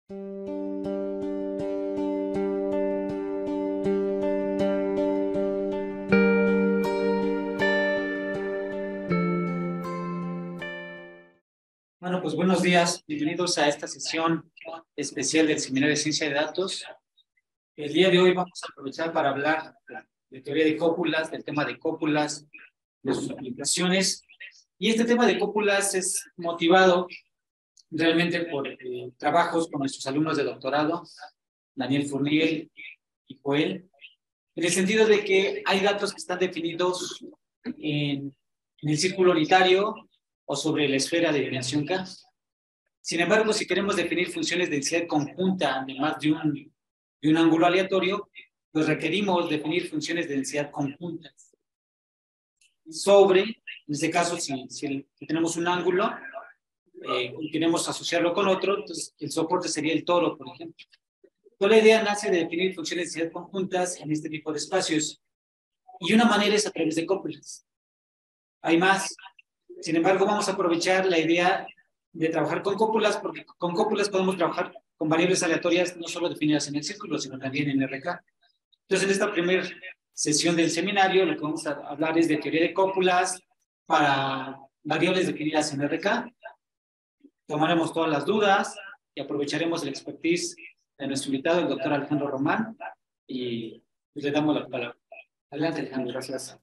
Bueno, pues buenos días, bienvenidos a esta sesión especial del Seminario de Ciencia de Datos. El día de hoy vamos a aprovechar para hablar de teoría de cópulas, del tema de cópulas, de sus aplicaciones. Y este tema de cópulas es motivado realmente por trabajos con nuestros alumnos de doctorado, Daniel Fournier y Joel, en el sentido de que hay datos que están definidos en el círculo unitario o sobre la esfera de dimensión K. Sin embargo, si queremos definir funciones de densidad conjunta de más de un ángulo aleatorio, pues requerimos definir funciones de densidad conjuntas sobre, en este caso, si tenemos un ángulo y queremos asociarlo con otro, entonces el soporte sería el toro, por ejemplo. Toda la idea nace de definir funciones de densidad conjuntas en este tipo de espacios, y una manera es a través de cópulas. Hay más. Sin embargo, vamos a aprovechar la idea de trabajar con cópulas, porque con cópulas podemos trabajar con variables aleatorias no solo definidas en el círculo, sino también en RK. Entonces, en esta primera sesión del seminario, lo que vamos a hablar es de teoría de cópulas para variables definidas en RK. Tomaremos todas las dudas y aprovecharemos el expertise de nuestro invitado, el doctor Alejandro Román, y pues le damos la palabra. Adelante, Alejandro. Gracias.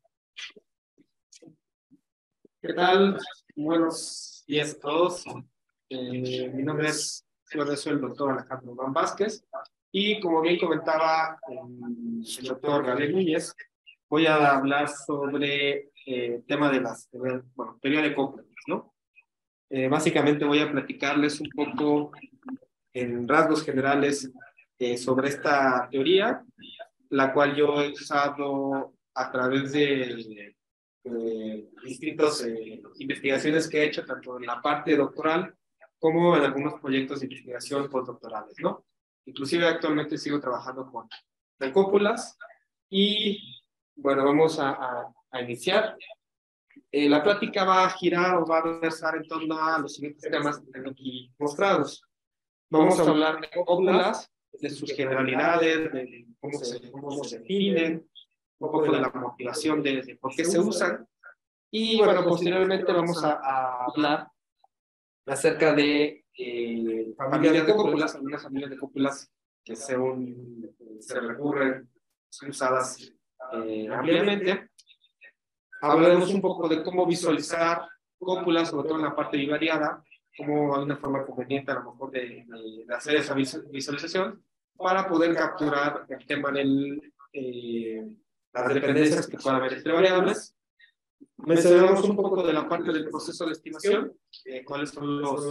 ¿Qué tal? Buenos días a todos. Mi nombre es el doctor Alejandro Román Vázquez, y como bien comentaba el doctor Gabriel Núñez, voy a hablar sobre el tema de teoría de cópulas, ¿no? Básicamente voy a platicarles un poco en rasgos generales sobre esta teoría, la cual yo he usado a través de distintas investigaciones que he hecho, tanto en la parte doctoral como en algunos proyectos de investigación postdoctorales, ¿no? Inclusive actualmente sigo trabajando con cópulas, y bueno, vamos a iniciar. La plática va a girar o va a versar en torno a los siguientes temas que tengo aquí mostrados. Vamos a hablar de cópulas, de sus generalidades, de cómo se definen, un poco de la motivación de por qué se usan, y bueno, posteriormente vamos a hablar acerca de familias de cópulas, algunas familias de cópulas que se recurren, son usadas ampliamente. Hablaremos un poco de cómo visualizar cópulas, sobre todo en la parte bivariada, cómo hay una forma conveniente a lo mejor de hacer esa visualización para poder capturar el tema de las dependencias que pueda haber entre variables. Mencionamos un poco de la parte del proceso de estimación, cuáles son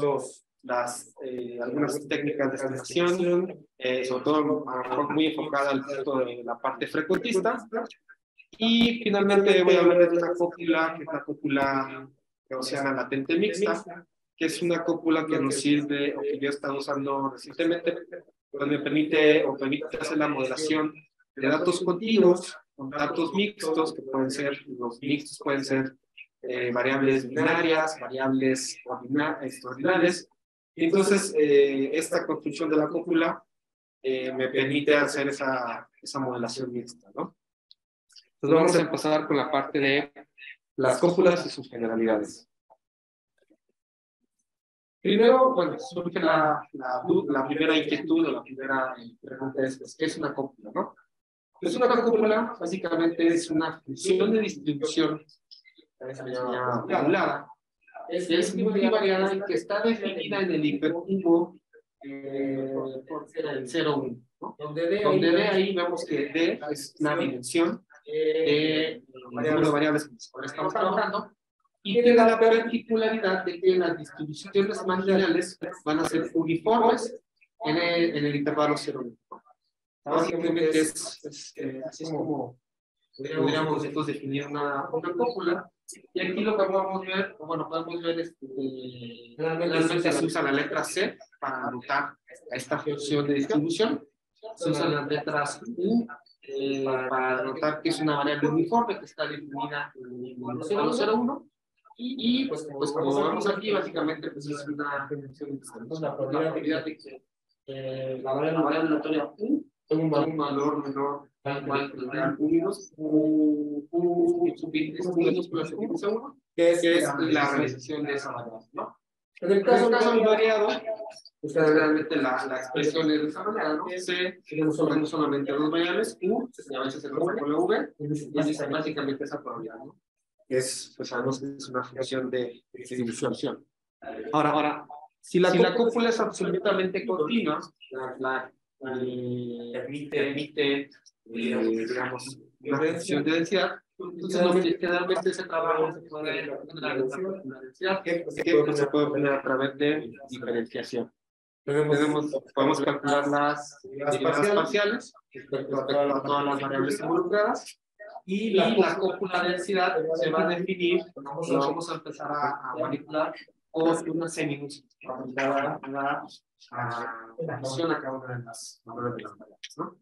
algunas técnicas de estimación, sobre todo a lo mejor muy enfocada al punto de la parte frecuentista. Y finalmente voy a hablar de una cópula, que es la cópula gaussiana latente mixta, que es una cópula que nos sirve, o que yo he estado usando recientemente, pues me permite hacer la modelación de datos continuos con datos mixtos, que pueden ser, los mixtos pueden ser variables binarias, variables ordinales. Y entonces, esta construcción de la cópula me permite hacer esa modelación mixta, ¿no? Entonces vamos a empezar con la parte de las cópulas y sus generalidades. Primero, bueno, surge la primera inquietud, o la primera pregunta es, ¿qué es una cópula, no? Pues una cópula básicamente es una función de distribución, que se llama modulada, es multivariada y que está definida en el hipercubo por 0,1, ¿no? Donde de ahí vemos que D es la dimensión de número de variables con las cuales estamos trabajando, y tiene la particularidad de que las distribuciones marginales van a ser uniformes en el intervalo 0,1. Básicamente así es como podríamos nosotros definir una cópula. Y aquí lo que podemos ver, generalmente se usa la letra C para anotar esta función de distribución. Se usan las letras U para anotar que es una variable uniforme que está definida en el 0,01. Y pues como vemos aquí, básicamente pues es una propiedad de que la variable aleatoria U toma un valor menor al cual el real U-, U sub -1, que es la realización de esa variable, ¿no? En el caso del variado, realmente la expresión es de esa manera, ¿no? Tenemos solamente dos variables, U, a veces se conoce con la V, y es sistemáticamente esa probabilidad, ¿no? Pues sabemos que es una función de distribución. Ahora, si la cópula es absolutamente continua, permite, digamos, una función de densidad, entonces generalmente se trabaja la densidad que se puede obtener a través de diferenciación. Podemos calcular las derivadas parciales respecto a todas las variables involucradas, y la cópula densidad se va a definir, lo vamos a empezar a manipular con una semínus aplicada a la función a cada una de las variables, ¿no?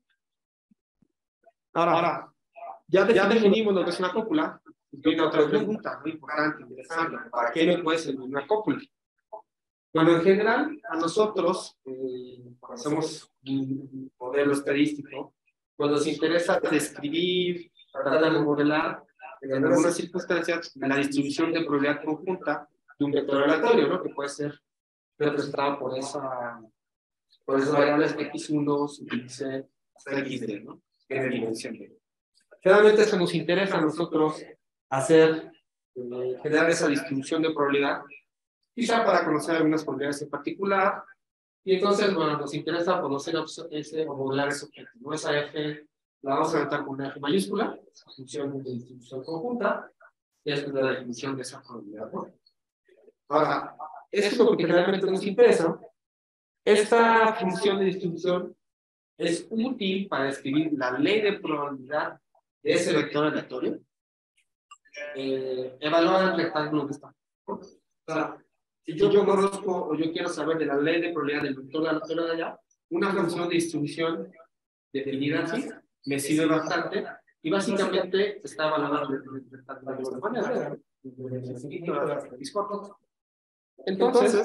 Ahora, ya definimos lo que es una cópula. Viene otra pregunta muy importante, interesante. ¿Para qué me puede servir una cópula? Bueno, en general, a nosotros, cuando hacemos un modelo estadístico, cuando nos interesa describir, tratar de modelar, en algunas circunstancias, la distribución de probabilidad conjunta de un vector aleatorio, ¿no? Que puede ser representado por esas variables x1, x, hasta xd, ¿no? Que es de dimensión de. Generalmente eso nos interesa a nosotros hacer, generar esa distribución de probabilidad, quizá para conocer algunas probabilidades en particular, y entonces, bueno, nos interesa conocer o modelar ese objeto, ¿no? Esa f la vamos a anotar con una f mayúscula, esa función de distribución conjunta, y es la definición de esa probabilidad, ¿no? Ahora, esto es lo que generalmente nos interesa. Esta función de distribución es útil para describir la ley de probabilidad de ese vector aleatorio, evaluada en el rectángulo que está. O sea, si yo conozco o yo quiero saber de la ley de probabilidad del vector aleatorio de allá, una función de distribución definida así me sirve bastante, y básicamente está evaluada en el rectángulo de manera. Entonces,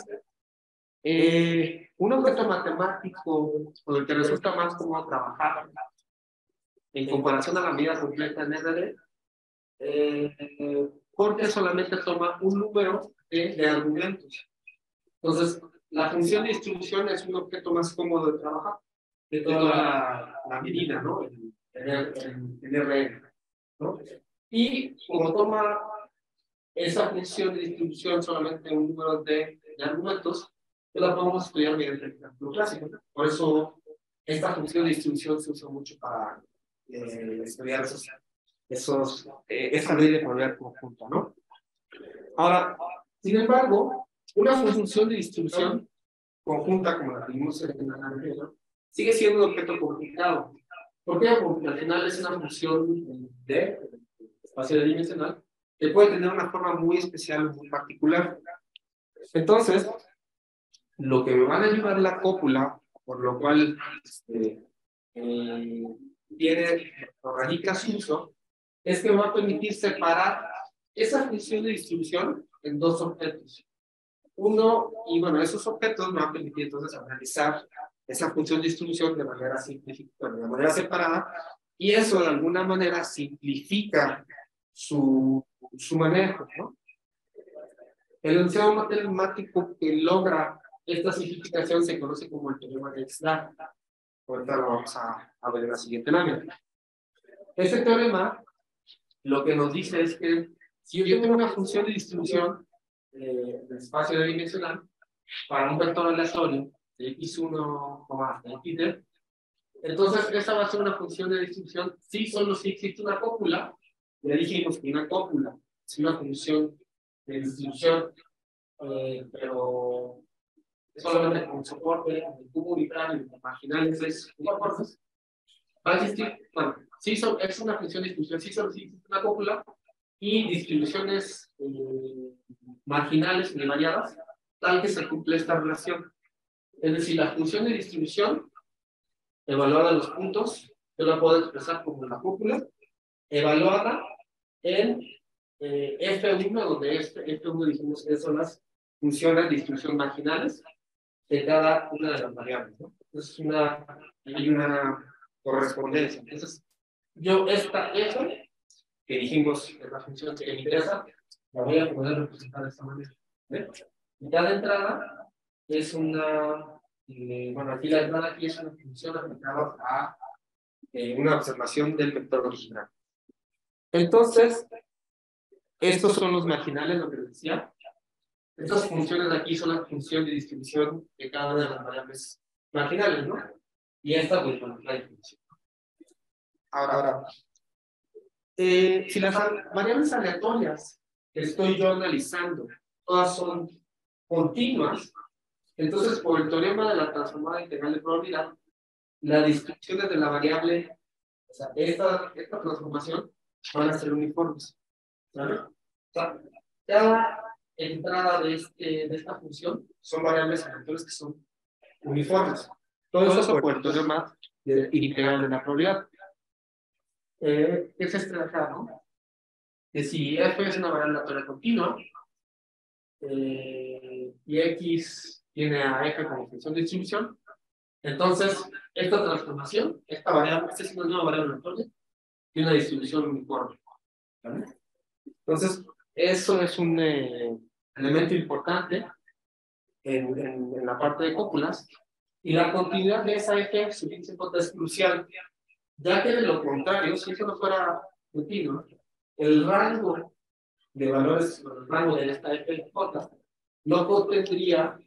un objeto matemático con el que resulta más cómodo trabajar en comparación a la medida completa en RD, porque solamente toma un número de argumentos. Entonces, la función de distribución es un objeto más cómodo de trabajar de toda la medida, ¿no? En RN, ¿no? Y como toma esa función de distribución solamente un número de argumentos, pues la podemos estudiar mediante el cálculo clásico, ¿no? Por eso esta función de distribución se usa mucho para estudiar esa ley de probabilidad conjunta, ¿no? Ahora, sin embargo, una función de distribución conjunta, como la tenemos en la anterior, sigue siendo un objeto complicado. ¿Por qué? Porque al final es una función de espacio dimensional que puede tener una forma muy especial, muy particular. Entonces, lo que me van a ayudar la cópula, por lo cual tiene o radica su uso, es que me va a permitir separar esa función de distribución en dos objetos. Uno, y bueno, esos objetos me van a permitir entonces analizar esa función de distribución de manera simplificada, de manera separada, y eso de alguna manera simplifica su manejo, ¿no? El enunciado matemático que logra esta simplificación se conoce como el teorema de Exner. Ahorita lo vamos a ver en la siguiente lámina. Este teorema lo que nos dice es que si yo tengo una función de distribución del espacio dimensional para un vector aleatorio de x1, hasta xd, entonces esa va a ser una función de distribución si solo si existe una cópula. Le dijimos que una cópula es una función de distribución, pero solamente con soporte de cubo unitario, marginales, va a existir, bueno, sí es una función de distribución, sí solo existe una cópula y distribuciones marginales y variadas, tal que se cumple esta relación. Es decir, la función de distribución evaluada en los puntos, yo la puedo expresar como la cúpula, evaluada en F1, donde F1 dijimos que son las funciones de distribución marginales, de cada una de las variables, ¿no? Entonces, hay una correspondencia. Entonces, yo esta f, que dijimos que es la función que me interesa, la voy a poder representar de esta manera. ¿Ve? Y cada entrada es una, bueno, aquí la entrada aquí es una función aplicada a una observación del vector original. Entonces, estos son los marginales, lo que les decía. Estas funciones de aquí son la función de distribución de cada una de las variables marginales, ¿no? Y esta, pues, bueno, la distribución. Ahora, si las variables aleatorias que estoy yo analizando, todas son continuas, entonces, por el teorema de la transformada integral de probabilidad, las distribuciones de la variable, o sea, esta transformación, van a ser uniformes. ¿Vale? O sea, cada entrada de esta función son variables aleatorias que son uniformes. Todo eso por el teorema de integral de la probabilidad. Es este de acá, ¿no? Que si f es una variable aleatoria continua, y x tiene a f como función de distribución, entonces esta transformación, esta variable, esta es una nueva variable aleatoria, tiene una distribución uniforme. ¿Vale? Entonces, eso es un elemento importante en la parte de cópulas, y la continuidad de esa f suficiente es crucial, ya que de lo contrario, si eso no fuera continuo, el rango de valores, el rango de esta f no contendría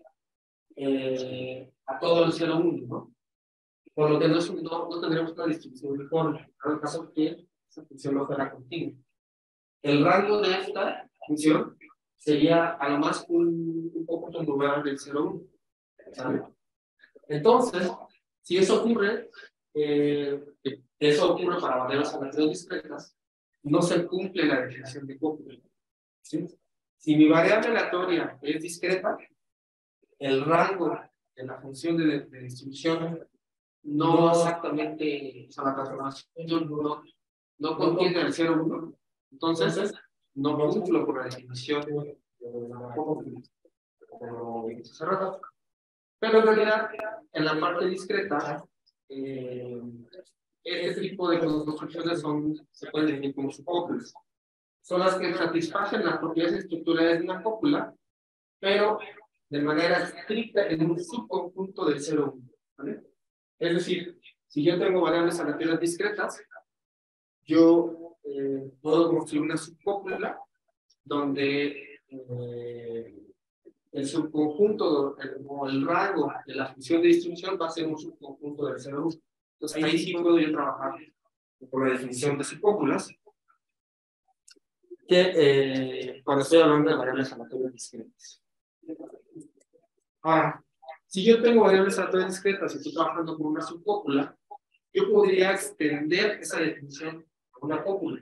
a todo el 0,1, ¿no? Por lo que no tendremos una distribución uniforme, en el caso que esa función no fuera continua. El rango de esta función sería a lo más un poco en lugar del 0,1, ¿sabes? Entonces, si eso ocurre, eso ocurre para variables aleatorias discretas, no se cumple la definición de cópula. ¿Sí? Si mi variable aleatoria es discreta, el rango de la función de distribución no exactamente, o sea, la transformación no contiene el 0,1, entonces no cumplo por la definición de la cópula. Pero en realidad, en la parte discreta, este tipo de construcciones se pueden definir como subcópulas. Son las que satisfacen las propiedades estructurales de una cópula, pero de manera estricta en un subconjunto del 0,1. ¿Vale? Es decir, si yo tengo variables aleatorias discretas, yo puedo construir una subcópula donde el subconjunto o el rango de la función de distribución va a ser un subconjunto del 0,1. Entonces ahí sí puedo yo trabajar por la definición de subcópulas, que cuando estoy hablando de variables aleatorias discretas. Ahora, si yo tengo variables aleatorias discretas y estoy trabajando con una subcópula, yo podría extender esa definición a una cópula.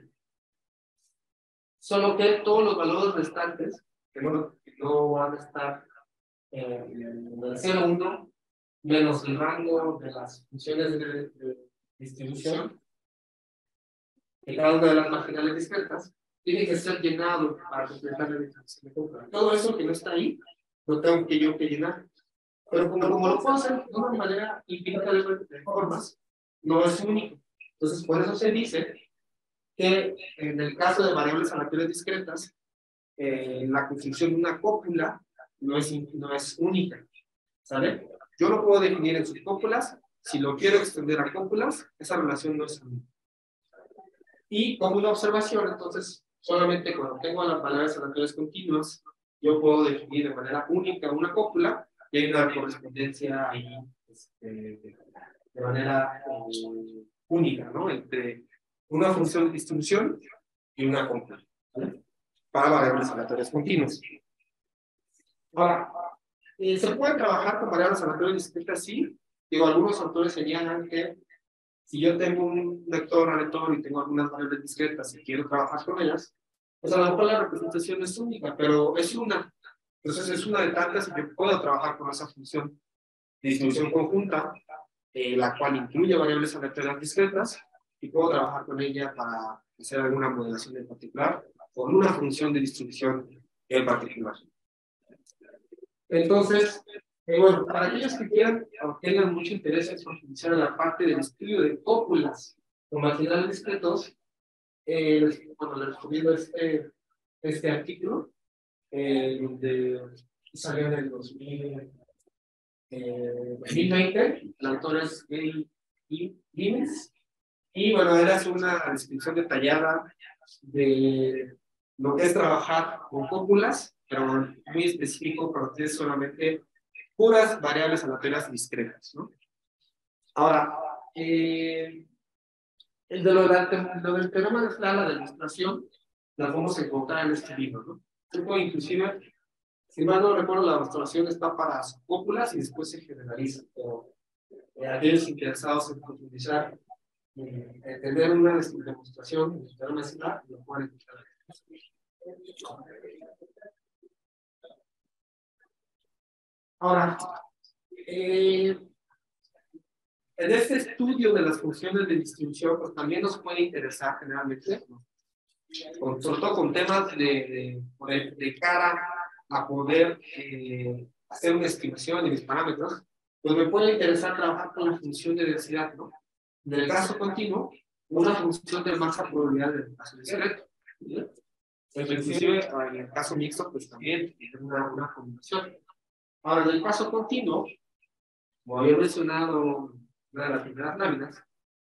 Solo que todos los valores restantes, que no van a estar en el 0,1, menos el rango de las funciones de distribución, de cada una de las marginales discretas, tiene que ser llenado para completar la definición de cópula. Todo eso que no está ahí, lo tengo que yo llenar. Pero como lo puedo hacer de una manera infinita de formas, no es único. Entonces, por eso se dice que en el caso de variables aleatorias discretas, la construcción de una cópula no es única. ¿Sabe? Yo lo puedo definir en subcópulas. Si lo quiero extender a cópulas, esa relación no es única. Y como una observación, entonces, solamente cuando tengo las variables aleatorias continuas, yo puedo definir de manera única una cópula y hay una correspondencia ahí de manera única, ¿no? Entre una función de distribución y una cópula, ¿vale? Para variables aleatorias continuas. Ahora, ¿se puede trabajar con variables aleatorias discretas? Sí. Digo, algunos autores señalan que si yo tengo un vector aleatorio y tengo algunas variables discretas y quiero trabajar con ellas, pues a lo mejor la representación es única, pero es una. Entonces es una de tantas y yo puedo trabajar con esa función de distribución conjunta, la cual incluye variables aleatorias discretas, y puedo trabajar con ella para hacer alguna modelación en particular, con una función de distribución en particular. Entonces, Bueno, para aquellos que quieran o tengan mucho interés en profundizar en la parte del estudio de cópulas o marginales discretos, bueno, les recomiendo este artículo, donde salió en el 2020, el autor es Gary Guinness, y bueno, él hace una descripción detallada de lo que es trabajar con cópulas, pero muy específico, porque es solamente puras variables aleatorias discretas, ¿no? Ahora, lo del teorema de la demostración, la vamos a encontrar en este libro, ¿no? Inclusive, si mal no recuerdo, la demostración está para cópulas y después se generaliza, pero aquellos interesados en profundizar, tener una demostración de teorema de Sla, lo pueden encontrar. Ahora, en este estudio de las funciones de distribución, pues también nos puede interesar generalmente, sobre todo con temas de cara a poder hacer una estimación de mis parámetros, pues me puede interesar trabajar con la función de densidad, ¿no? En el caso continuo, una función de masa probabilidad del caso discreto. Inclusive en el caso mixto, pues también es una combinación. Ahora, en el caso continuo, como había mencionado en una de las primeras láminas,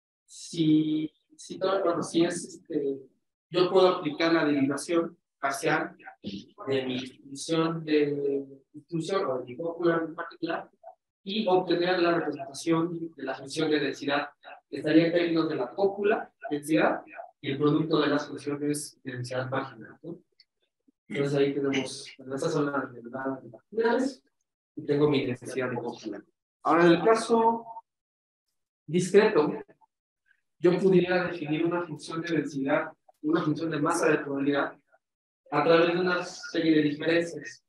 yo puedo aplicar la derivación parcial de mi función de distribución o de mi cópula en particular y obtener la representación de la función de densidad, que estaría en términos de la cópula, densidad, y el producto de las funciones de densidad marginal, ¿no? Entonces ahí tenemos, bueno, estas son las derivadas marginales y tengo mi densidad de cópula. Ahora, en el caso discreto, yo pudiera definir una función de densidad, una función de masa de probabilidad, a través de una serie de diferencias.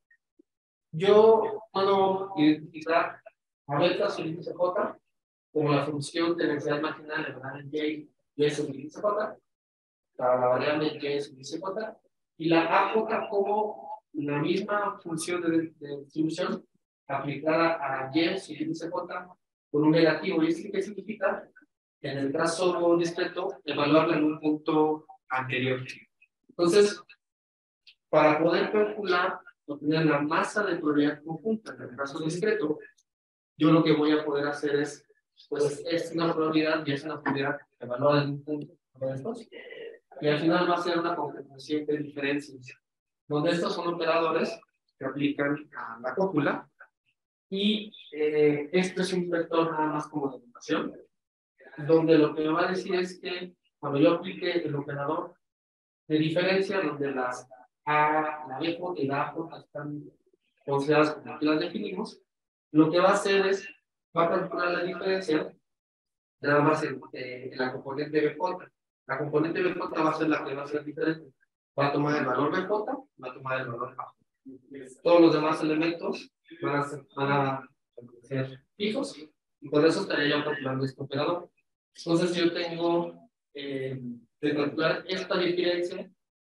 Yo puedo identificar a beta sobre índice J como la función de densidad marginal de la variable y sobre índice J, para la variable y sobre índice J, y la AJ como la misma función de distribución aplicada a y sobre índice J por un negativo. ¿Y esto qué significa? En el caso discreto, evaluarla en un punto anterior. Entonces, para poder calcular o tener la masa de probabilidad conjunta en el caso discreto, yo lo que voy a poder hacer es, pues, es una probabilidad y es una probabilidad evaluada en un punto de estos. Y al final va a ser una concatenación de diferencias, donde estos son operadores que aplican a la cópula. Y esto es un vector nada más como de notación, donde lo que me va a decir es que cuando yo aplique el operador de diferencia, donde las A, la BJ y la AJ están consideradas como que las definimos, lo que va a hacer es, va a calcular la diferencia nada más en la componente BJ. La componente BJ va a ser la que va a ser diferente. Va a tomar el valor BJ, va a tomar el valor A. Todos los demás elementos van a ser fijos, y por eso estaría yo calculando este operador. Entonces yo tengo de calcular esta diferencia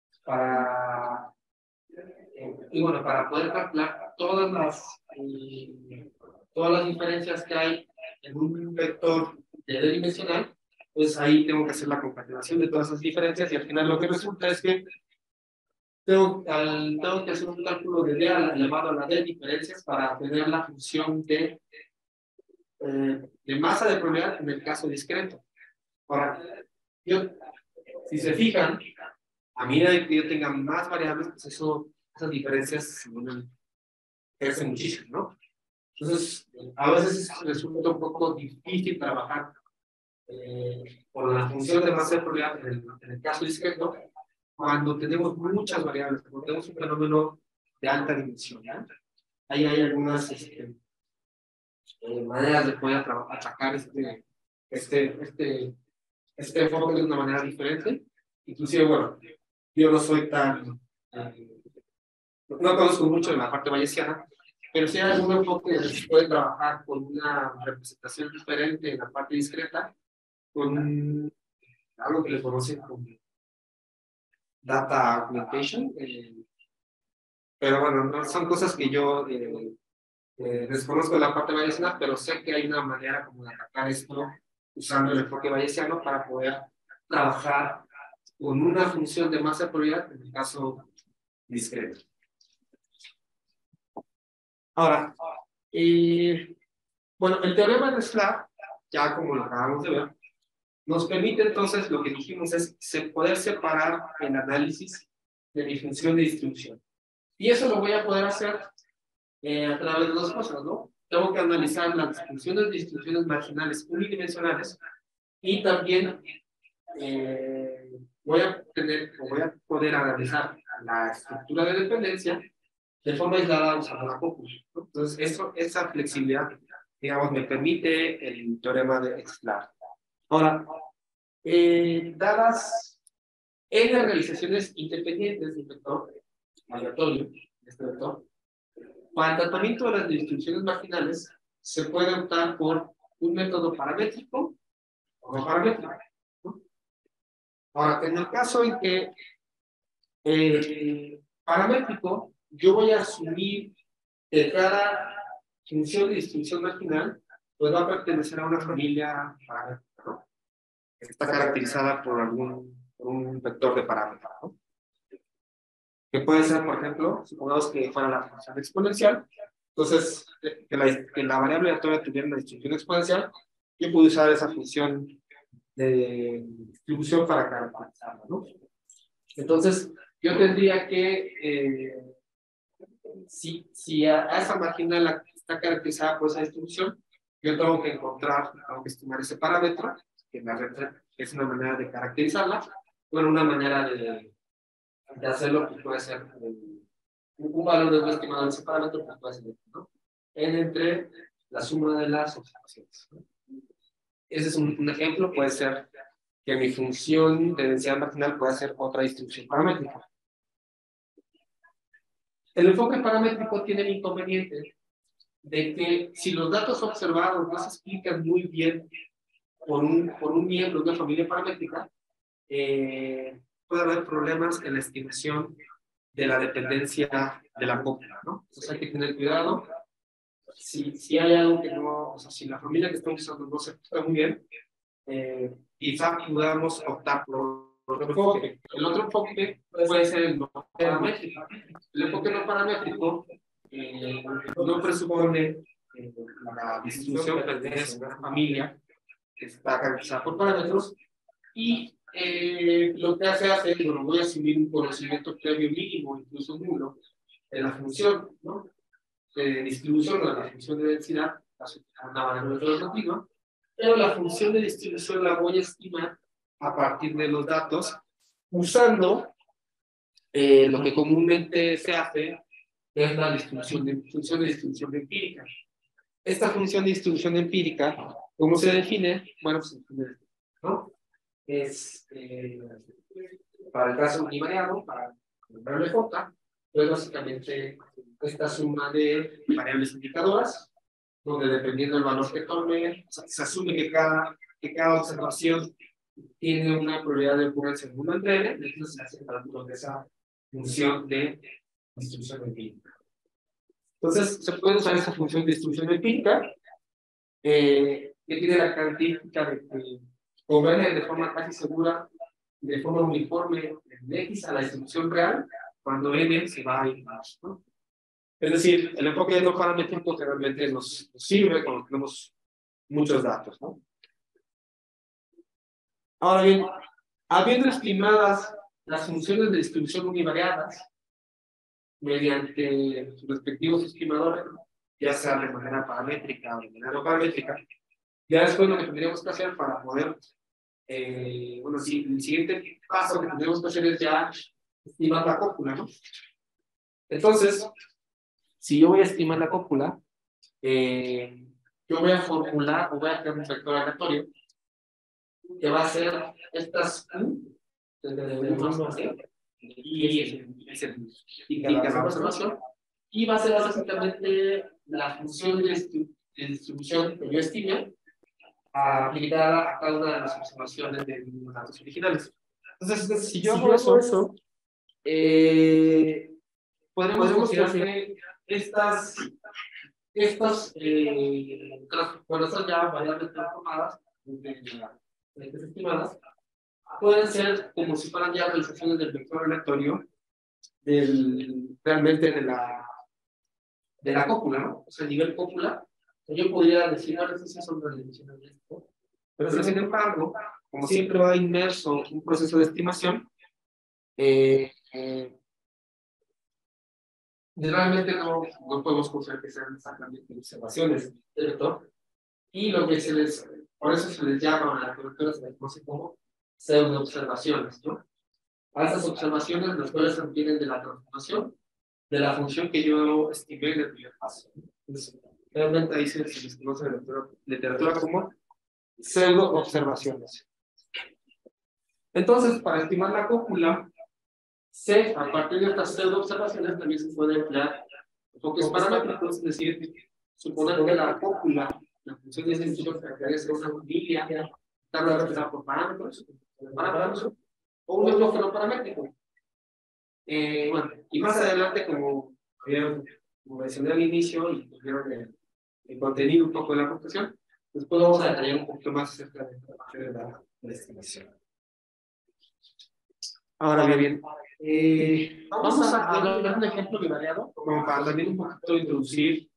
para, y bueno, para poder calcular todas las diferencias que hay en un vector de D dimensional, pues ahí tengo que hacer la concatenación de todas esas diferencias y al final lo que resulta es que tengo que hacer un cálculo de D elevado a la D diferencias para tener la función de masa de probabilidad en el caso discreto. Ahora, si se fijan, a medida que yo tenga más variables, pues esas diferencias se crecen muchísimo, ¿no? Entonces, a veces resulta un poco difícil trabajar por la función de masa de probabilidad en el caso discreto, cuando tenemos muchas variables, cuando tenemos un fenómeno de alta dimensión, ¿no? Ahí hay algunas maneras de poder atacar este enfoque de una manera diferente. Inclusive, bueno, yo no soy no conozco mucho de la parte bayesiana, pero si hay algún enfoque que se puede trabajar con una representación diferente en la parte discreta, con algo que le conocen como data augmentation, pero bueno, no, son cosas que yo Desconozco la parte bayesiana, pero sé que hay una manera como de atacar esto usando el enfoque bayesiano para poder trabajar con una función de masa de probabilidad, en el caso discreto. Ahora, bueno, el teorema de Slab, ya como lo acabamos de ver, nos permite entonces, lo que dijimos es poder separar el análisis de mi función de distribución. Y eso lo voy a poder hacer a través de dos cosas, ¿no? Tengo que analizar las funciones de distribuciones marginales unidimensionales y también voy a poder analizar la estructura de dependencia de forma aislada usando la cópula, ¿no? Entonces, esa flexibilidad, digamos, me permite el teorema de Slab. Ahora, dadas n realizaciones independientes del vector aleatorio, este vector, para el tratamiento de las distribuciones marginales, se puede optar por un método paramétrico o no paramétrico, ¿no? Ahora, en el caso en que paramétrico, yo voy a asumir que cada función de distribución marginal pues va a pertenecer a una familia paramétrica, ¿no? Está caracterizada por un vector de parámetros, ¿no? Que puede ser, por ejemplo, supongamos que fuera la función exponencial, entonces que la variable aleatoria tuviera una distribución exponencial, yo puedo usar esa función de distribución para caracterizarla, ¿no? Entonces, yo tendría que, si a esa marginal está caracterizada por esa distribución, yo tengo que estimar ese parámetro, que es una manera de caracterizarla, bueno, una manera de hacerlo, que puede ser un valor de un estimado de ese parámetro, que puede ser, ¿no? N entre la suma de las observaciones, ¿no? Ese es un ejemplo, puede ser que mi función de densidad marginal pueda ser otra distribución paramétrica. El enfoque paramétrico tiene el inconveniente de que si los datos observados no se explican muy bien por un miembro de una familia paramétrica, puede haber problemas en la estimación de la dependencia de la cópula, ¿no? Entonces hay que tener cuidado. Si hay algo que no, o sea, si la familia que estamos usando no se explica muy bien, quizá podamos optar por otro enfoque. El otro enfoque puede ser el no paramétrico. El enfoque no paramétrico no presupone la distribución que pertenece a una familia que está caracterizada por parámetros y lo que hace es, bueno, voy a asumir un conocimiento previo mínimo, incluso nulo, de la función, ¿no? De distribución o de la función de densidad, una variable relativa, pero la función de distribución la voy a estimar a partir de los datos usando lo que comúnmente se hace es la función de distribución empírica. Esta función de distribución empírica, ¿cómo se define? Bueno, pues, ¿no? Es para el caso univariado, para el variable J, pues básicamente esta suma de variables indicadoras, donde dependiendo del valor que tome, se asume que cada observación tiene una probabilidad de ocurrencia en 1 entre n, entonces se hace el cálculo de esa función de distribución empírica. Entonces, se puede usar esa función de distribución empírica, que tiene la característica de que converge de forma casi segura, de forma uniforme, en X a la distribución real, cuando n se va a ir más, ¿no? Es decir, el enfoque no paramétrico que realmente nos sirve cuando tenemos muchos datos, ¿no? Ahora bien, habiendo estimadas las funciones de distribución univariadas mediante sus respectivos estimadores, ya sea de manera paramétrica o de manera no paramétrica, ya después lo que tendríamos que hacer para poder, bueno, el siguiente paso que tendríamos que hacer es ya estimar la cópula, ¿no? Entonces, si yo voy a estimar la cópula, yo voy a formular o voy a crear un vector aleatorio que va a ser estas Q y la observación, y va a ser básicamente la función de distribución que yo estime aplicada a cada una de las observaciones de los datos originales. Entonces, si yo hago eso, podremos considerar que estas Estas, cuando son ya variables transformadas, estimadas, pueden ser como si fueran ya realizaciones del vector aleatorio realmente de la cópula, ¿no? O sea, a nivel cópula, yo podría decir, no, estas sí son realizaciones de esto, pero sin embargo, como siempre va inmerso un proceso de estimación, realmente no podemos considerar que sean exactamente observaciones, ¿cierto? Y lo que por eso se les llama a las coberturas, se les conoce como pseudo observaciones, ¿no? A esas observaciones las cuales se obtienen de la transformación de la función que yo estimé en el primer paso. Entonces, realmente ahí se les conoce en la literatura como pseudo observaciones. Entonces, para estimar la cópula, a partir de estas pseudo observaciones también se puede emplear enfoques paramétricos, es decir, suponer que la cópula, la función de extensión, pertenece a una familia, está representada por parámetros, o un enfoque no paramétrico. Bueno, y más adelante, como mencioné al inicio y tuvieron el contenido un poco de la computación, después vamos a detallar un poquito más acerca de la estimación. Ahora bien, vamos a hablar de un ejemplo bivariado, como para también un poquito introducir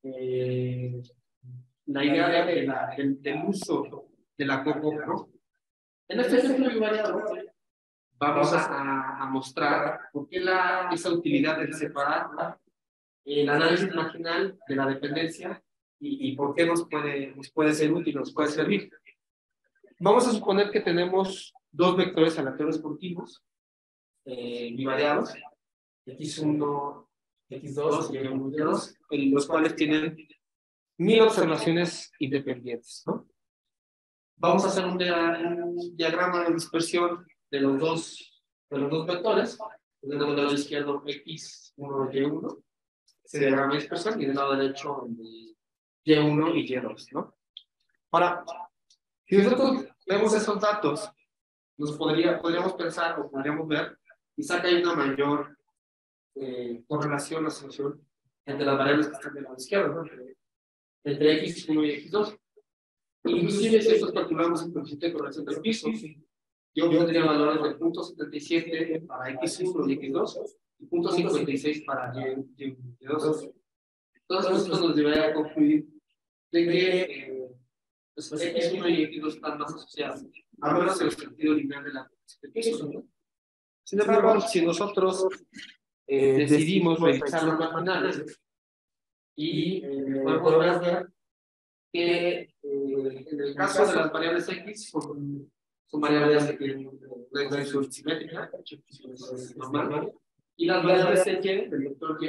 la idea del uso de la cópula, ¿no? En este ejemplo bivariado, vamos a mostrar por qué esa utilidad de separar el análisis marginal de la dependencia y por qué nos puede ser útil, nos puede servir. Vamos a suponer que tenemos dos vectores aleatorios continuos, bivariados, x1, x2 y y1, y2, en los cuales tienen 1000 observaciones independientes, ¿no? Vamos a hacer un diagrama de dispersión de los dos vectores, del lado izquierdo x1 y y1, ese diagrama de dispersión, y del lado derecho y1 y y2, ¿no? Ahora, si nosotros vemos esos datos, podríamos pensar o podríamos ver, quizá que hay una mayor correlación, asociación entre las variables que están del lado izquierdo, ¿no? Entre x1 y x2. Inclusive si nosotros calculamos el coeficiente de correlación del piso, yo tendría valores de 0.77 para x1 y x2 y 0.56 para y2. Entonces esto nos debería concluir de que x1 y x2 están más asociados, a menos en el sentido lineal de la correlación del piso, ¿no? Sin embargo, si nosotros decidimos revisar los marginales y podemos ver que en el caso de las variables x son variables que tienen una distribución simétrica, normal, y las variables y del vector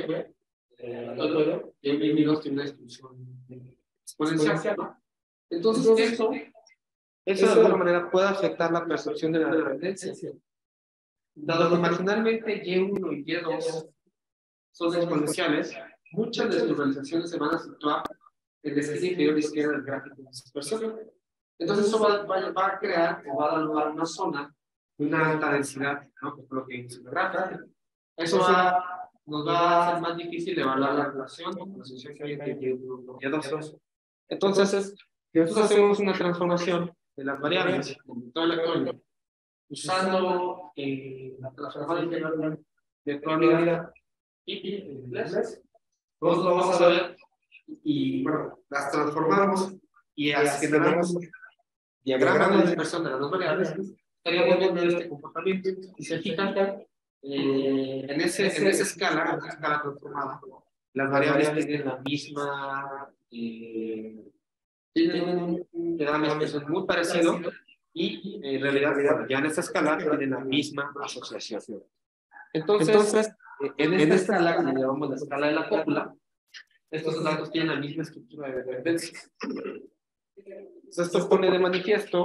y y2 tiene una distribución exponencial, ¿no? Entonces eso de alguna manera puede afectar la percepción de la dependencia. Dado que marginalmente y1 y y2 son exponenciales, muchas de sus realizaciones se van a situar en la esquina inferior izquierda del gráfico de dispersión. Entonces eso va a crear o va a dar lugar a una zona de una alta densidad, ¿no? Que es lo que dice el gráfico. Eso nos va a hacer más difícil evaluar la relación que hay entre y1 y y2. Entonces, si nosotros hacemos una transformación de las variables de todo el vector usando la transformación de probabilidad y inglés, nosotros vamos a ver y bueno, las transformamos y generamos diagramas de dispersión de las dos variables, estaríamos viendo este comportamiento. Y se fijan, en esa escala transformada, las variables tienen la misma, tienen un diagrama de dispersión muy parecido y en realidad ya en esta escala tienen la misma asociación. Entonces, en esta escala, que le llamamos la escala de la cópula, estos datos tienen la misma estructura de dependencia. Esto pone de manifiesto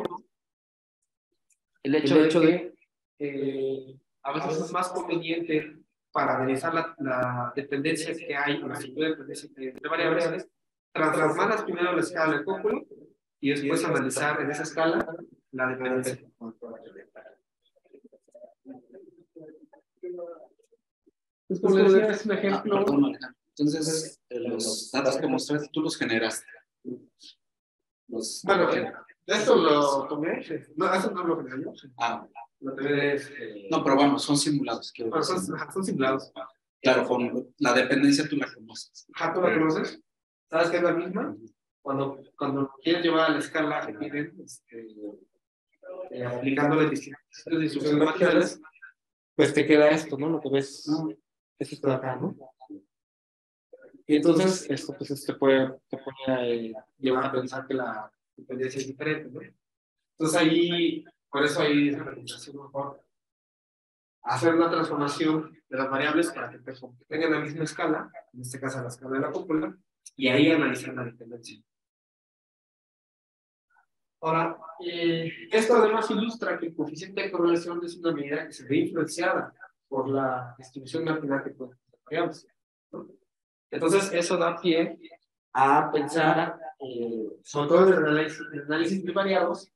el hecho de que a veces es más conveniente para analizar la dependencia que hay, la estructura de dependencia entre variables, transformarlas primero en la escala de cópula y después analizar en esa escala la dependencia. Como les decía, es un ejemplo. Entonces, el los datos que mostraste, tú los generaste. Bueno, esto lo tomé. No, eso no lo generé yo. Ah, Lo tomé no, pero vamos, son simulados. bueno, son simulados. Claro, con la dependencia tú la conoces. ¿Tú la conoces? ¿Sabes qué es la misma? Cuando quieres llevar a la escala que piden, aplicándole distintas instrucciones maquinales, pues te queda esto, ¿no? Lo que ves es esto de acá, ¿no? Y entonces, esto pues te puede llevar a pensar que la dependencia es diferente, ¿no? Entonces ahí, por eso ahí es la recomendación mejor hacer una transformación de las variables para que tengan la misma escala, en este caso la escala de la cúpula, y ahí analizar la dependencia. Ahora, esto además ilustra que el coeficiente de correlación es una medida que se ve influenciada por la distribución marginal que puede tener variables, ¿no? Entonces, eso da pie a pensar, sobre todo en el análisis de variados,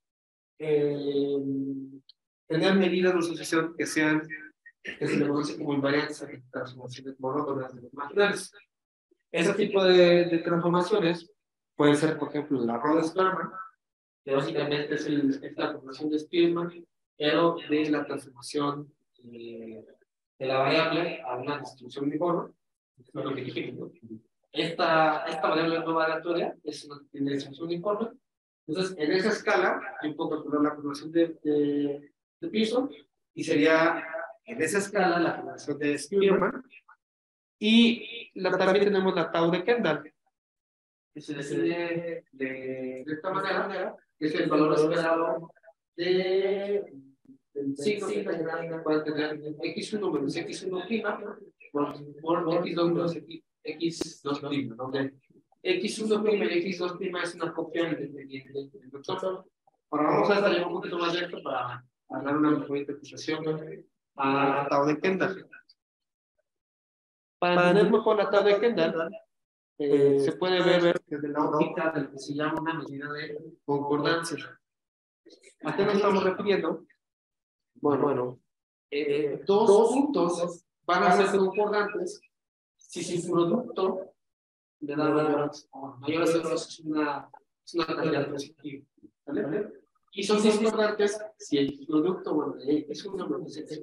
tener medidas de asociación que se le conoce como invariantes de transformaciones monótonas de los marginales. Ese tipo de transformaciones pueden ser, por ejemplo, la Rhodes-Bellman, que básicamente es la transformación de Spearman, pero de la transformación de la variable a una distribución uniforme. Eso es lo que dijimos, ¿no? Esta variable no aleatoria es una distribución uniforme. Entonces, en esa escala, yo puedo calcular la formación de Pearson y sería en esa escala la formación de Spearman. Y también tenemos la tau de Kendall, que se define de esta manera, que es el valor esperado del signo que puede tener x1 menos x1 prima por x2 menos x2 prima, donde x1 prima y x2 prima es una copia independiente del vector. Ahora vamos a estar un poquito más lento para dar una mejor interpretación a la tau de Kendall. Para entender mejor la tau de Kendall, se puede ver desde la óptica de lo que se llama una medida de concordancia. ¿A qué nos estamos refiriendo? Bueno, dos puntos van a ser concordantes si su producto le da mayor a cero es una cantidad positiva. ¿Vale? Y son discordantes si el producto, bueno, es una representación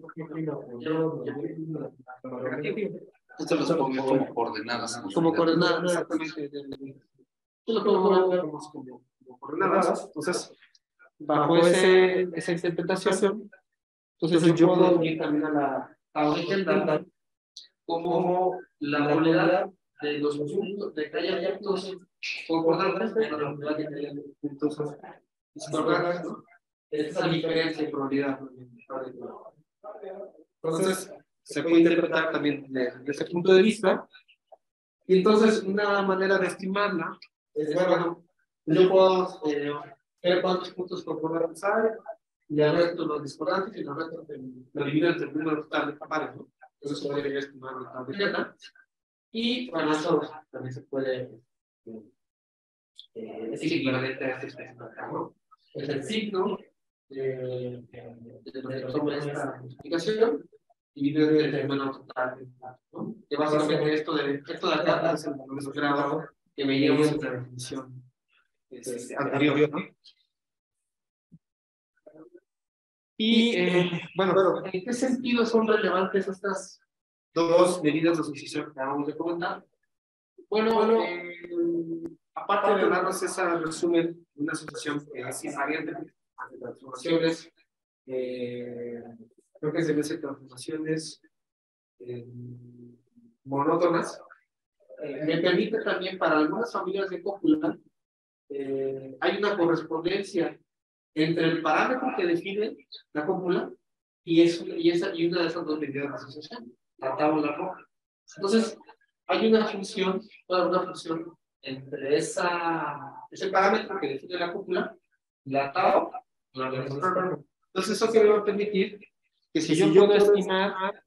Esto los pongo como coordenadas. como coordenadas, exactamente. Yo lo puedo ver como coordenadas. Entonces, bajo esa interpretación, entonces yo puedo unir también a la tau de Kendall como la probabilidad de los puntos, de que haya puntos concordantes, de la probabilidad de que haya puntos discordantes, ¿no? Esa es la diferencia de probabilidad. Entonces, se puede interpretar también desde ese punto de vista. Y entonces, una manera de estimarla es, bueno, yo puedo ver cuántos puntos concordantes hay, le resto los discordantes y le resto lo divido entre el número total de pares, ¿no? Entonces, podría estimar la tabla. Y bueno, eso también se puede decir equivalente a este acá, ¿no? Es el signo de donde toma esta multiplicación dividido entre el número total, ¿no? Que básicamente esto de acá es el valor grado que veíamos en la definición anterior, ¿no? Y bueno, ¿en qué sentido son relevantes estas dos medidas de asociación que acabamos de comentar? Bueno, aparte de darnos esa resumen de una asociación que es invariante ante transformaciones, creo que se ven transformaciones monótonas, me permite también para algunas familias de cópula, hay una correspondencia entre el parámetro que define la cópula y una de esas dos medidas de asociación, la tabla roja. Entonces, hay una función entre ese parámetro que define la cúpula, la tau, la respuesta. Entonces, eso que me va a permitir que si yo puedo estimar,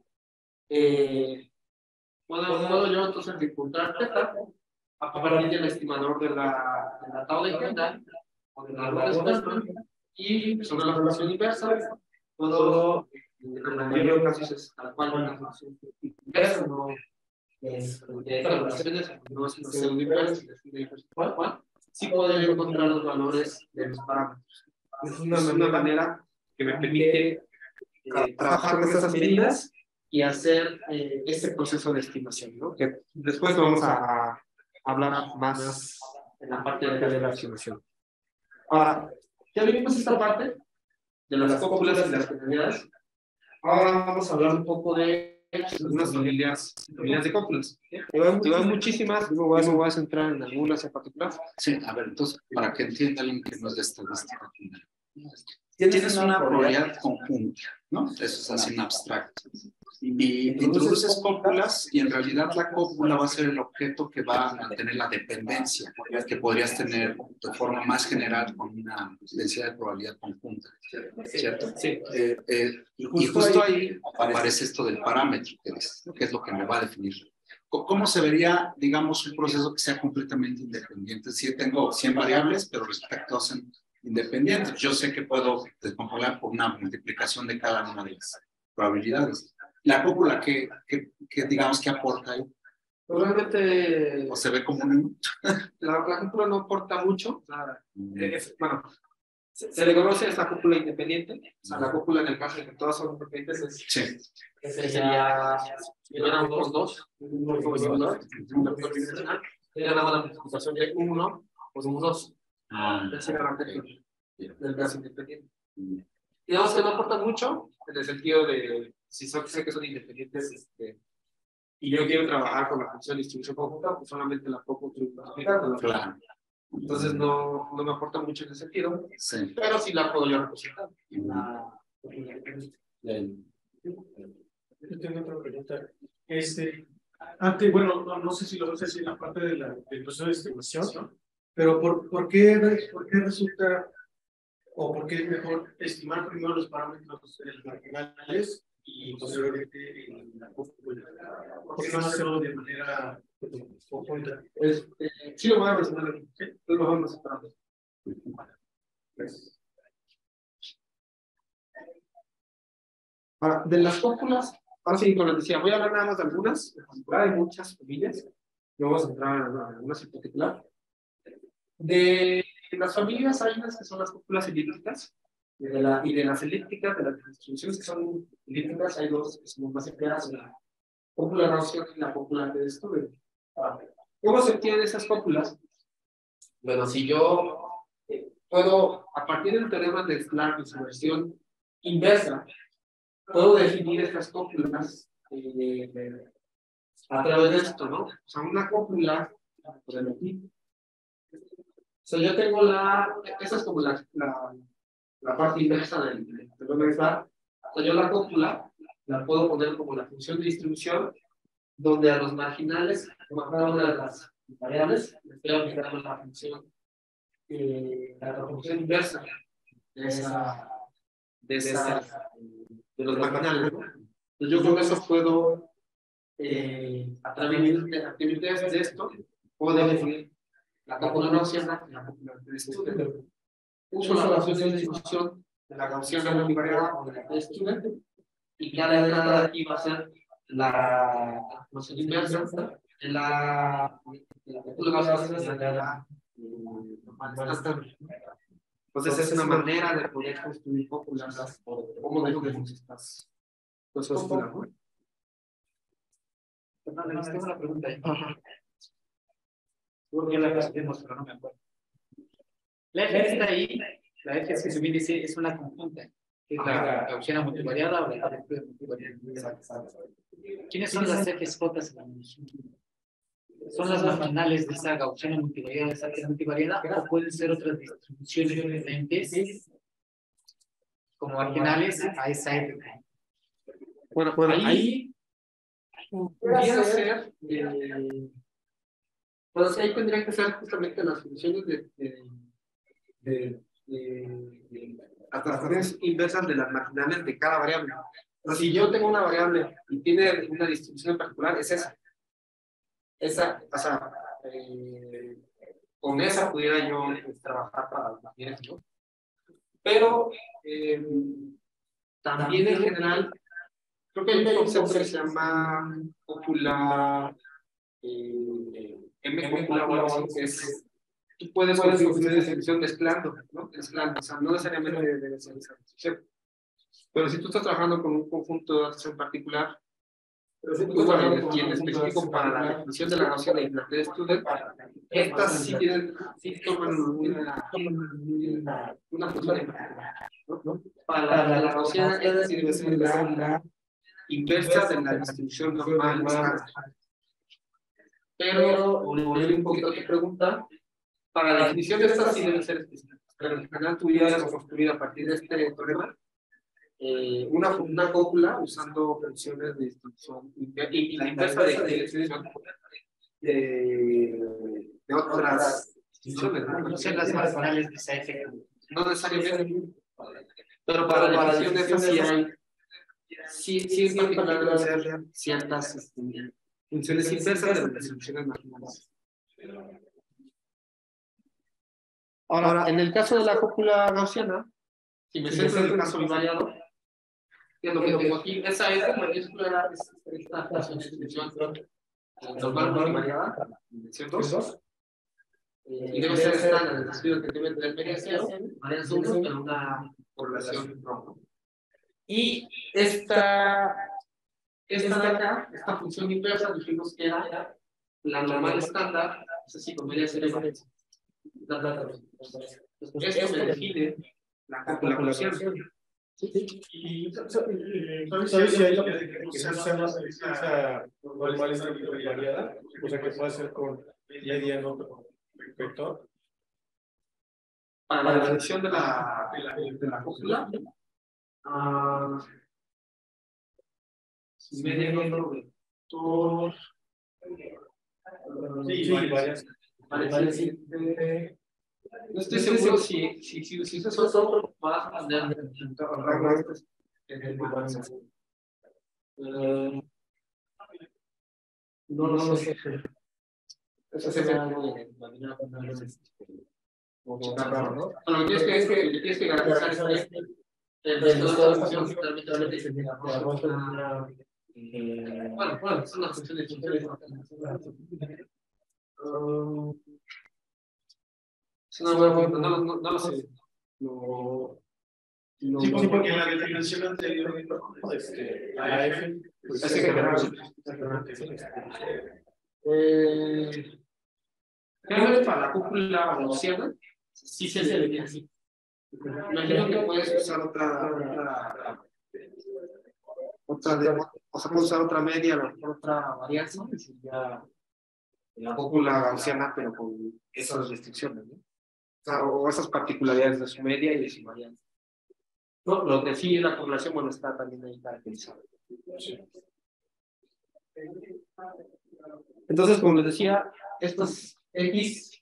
puedo yo entonces encontrar teta a partir del estimador de la tau de Kendall o de la respuesta y sobre la función inversa, puedo, en la mayoría de los casos es tal cual una función inversa, de calibraciones, no es una pseudo inversa, sí puedo encontrar los valores de los parámetros. Es una manera que me permite trabajar con estas medidas y hacer este proceso de estimación, ¿no? Que después vamos a hablar más en la parte de la estimación. Ahora, ya vimos esta parte de las cópulas y las finalidades. Ahora vamos a hablar un poco de unas familias de cópulas. Hay muchísimas, yo me voy a centrar en algunas en particular. Sí, a ver, entonces, para que entienda alguien que no es de estadística, tienes una probabilidad conjunta, ¿no? Eso es así en abstracto. Y introduces cópulas y en realidad la cópula va a ser el objeto que va a mantener la dependencia que podrías tener de forma más general con una densidad de probabilidad conjunta, ¿cierto? Sí. Y justo ahí aparece esto del parámetro, que es lo que me va a definir. ¿Cómo se vería, digamos, un proceso que sea completamente independiente? Si tengo 100 variables, pero respecto a independientes, yo sé que puedo descomponer por una multiplicación de cada una de las probabilidades. La cópula, ¿qué digamos que aporta ahí? Realmente, ¿O se ve como un... la cúpula no aporta mucho. Bueno, se le conoce esta cúpula independiente. O sea, la cúpula en el caso de que todas son independientes sería unos dos, sería nada más la multiplicación de uno por un dos. Esa era la cúpula del caso independiente. Digamos que no aporta mucho en el sentido de si sé que son independientes y yo quiero trabajar con la función de distribución conjunta, pues solamente la puedo multiplicar. Claro. Entonces no me aporta mucho en ese sentido, Sí. pero sí la puedo yo representar. Yo tengo otra pregunta. Antes, bueno, no sé si lo vas a decir en la parte del proceso de estimación, pero ¿por qué resulta o por qué es mejor estimar primero los parámetros marginales y posteriormente la cópula? ¿Por qué no hacerlo de manera conjunta? Sí, lo voy a mencionar aquí. Lo vamos a separar. Ahora, de las cópulas, ahora sí, como les decía, voy a hablar nada más de algunas. En particular, hay muchas familias. No vamos a entrar en algunas en particular. De las familias hay unas que son las cópulas elípticas. Y de las elípticas, de las distribuciones que son elípticas, hay dos que son más empleadas: la cópula gaussiana y la cópula de estudio. ¿Cómo se obtienen esas cópulas? Bueno, si yo puedo, a partir del teorema de Clark en su versión inversa, puedo definir estas cópulas a través de esto, ¿no? O sea, una cópula, por ejemplo, aquí. O sea, yo tengo esa es como la parte inversa del teorema de Clark. O sea, yo la cópula la puedo poner como la función de distribución, donde a los marginales, como a cada una de las variables, le estoy aplicando la función inversa de los marginales, ¿no? Entonces yo con eso puedo, a través de actividades de esto, puedo definir la cópula gaussiana y la cópula de estudio. Uso la función de distribución de la gaussiana multivariada o de la de estudio, y cada de aquí va a ser la función inversa de la cópula gaussiana Entonces es una manera de poder construir cópulas o cómo definimos estas cópulas, ¿no? Tengo una pregunta ahí. Porque la respondemos, pero no me acuerdo. La F que está ahí, la F que subí dice es una conjunta. ¿Es la gaussiana multivariada o la de multivariada? ¿Quiénes son las Fs J? ¿Son las marginales de esa gaussiana multivariada, de esa multivariada, o pueden ser otras distribuciones diferentes como marginales a esa F? Bueno, ahí podría ser, pues ahí tendrían que ser justamente las funciones las transformaciones inversas de las marginales de cada variable. Pero si yo tengo una variable y tiene una distribución en particular, es esa. O sea, con esa pudiera yo trabajar para las marginales, ¿no? Pero también en general, creo que hay un concepto que se llama cópula M cópula o algo así, que es, tú puedes construir distribución mezclando, ¿no? Mezclando, o sea, no necesariamente debe ser esa distribución. Pero si tú estás trabajando con un conjunto de datos en particular, pues bueno, y en específico para la definición de la noción de Internet Student, estas sí toman una función en particular, ¿no? Para la noción, esta sí debe ser la inversa de la distribución normal estándar. Pero, volviendo un poquito a tu pregunta, para la definición de estas sí deben ser específicas. Pero en general tú ibas a construir a partir de este teorema una cópula usando funciones de distribución y la inversa de distribución de otras distribuciones. No sé las marginales que se ejecutan. No necesariamente, pero para la definición de estas sí hay, sí es particular de hacer ciertas funciones inversas de las distribuciones marginales. Ahora, en el caso de la cópula gaussiana, si me centro en el caso bivariado, que es lo que tengo aquí, esa es mayúscula, esta distribución normal multivariada, ¿cierto? Y debe ser estándar, es decir, que debe tener media cero, varianza 1, pero una correlación roja. Y esta de acá, esta función inversa, dijimos que era la normal estándar, es así, con media cero y varianza. Esto me define la cópula gaussiana. ¿Y sabes si hay la posibilidad de usar esa normal estándar variada? O sea, que puede ser con media en otro vector. Para la definición de la cópula, media en otro vector. Sí, varias. No estoy seguro si eso es otro más no lo sé. Eso se ve algo de manera ¿no? Lo que tienes que garantizar es que el resto de la función bueno, son las funciones no lo sé. Sí, porque en la definición anterior, AF, pues es que realmente para la cúpula gaussiana, sí se define así. Imagino que puedes usar o sea, puedes usar otra media, otra varianza, que sería la cúpula gaussiana, pero con esas restricciones, ¿no? O esas particularidades de su media y de su varianza. No, lo que sí, la correlación, bueno, está también ahí caracterizada. Entonces, como les decía, estas X,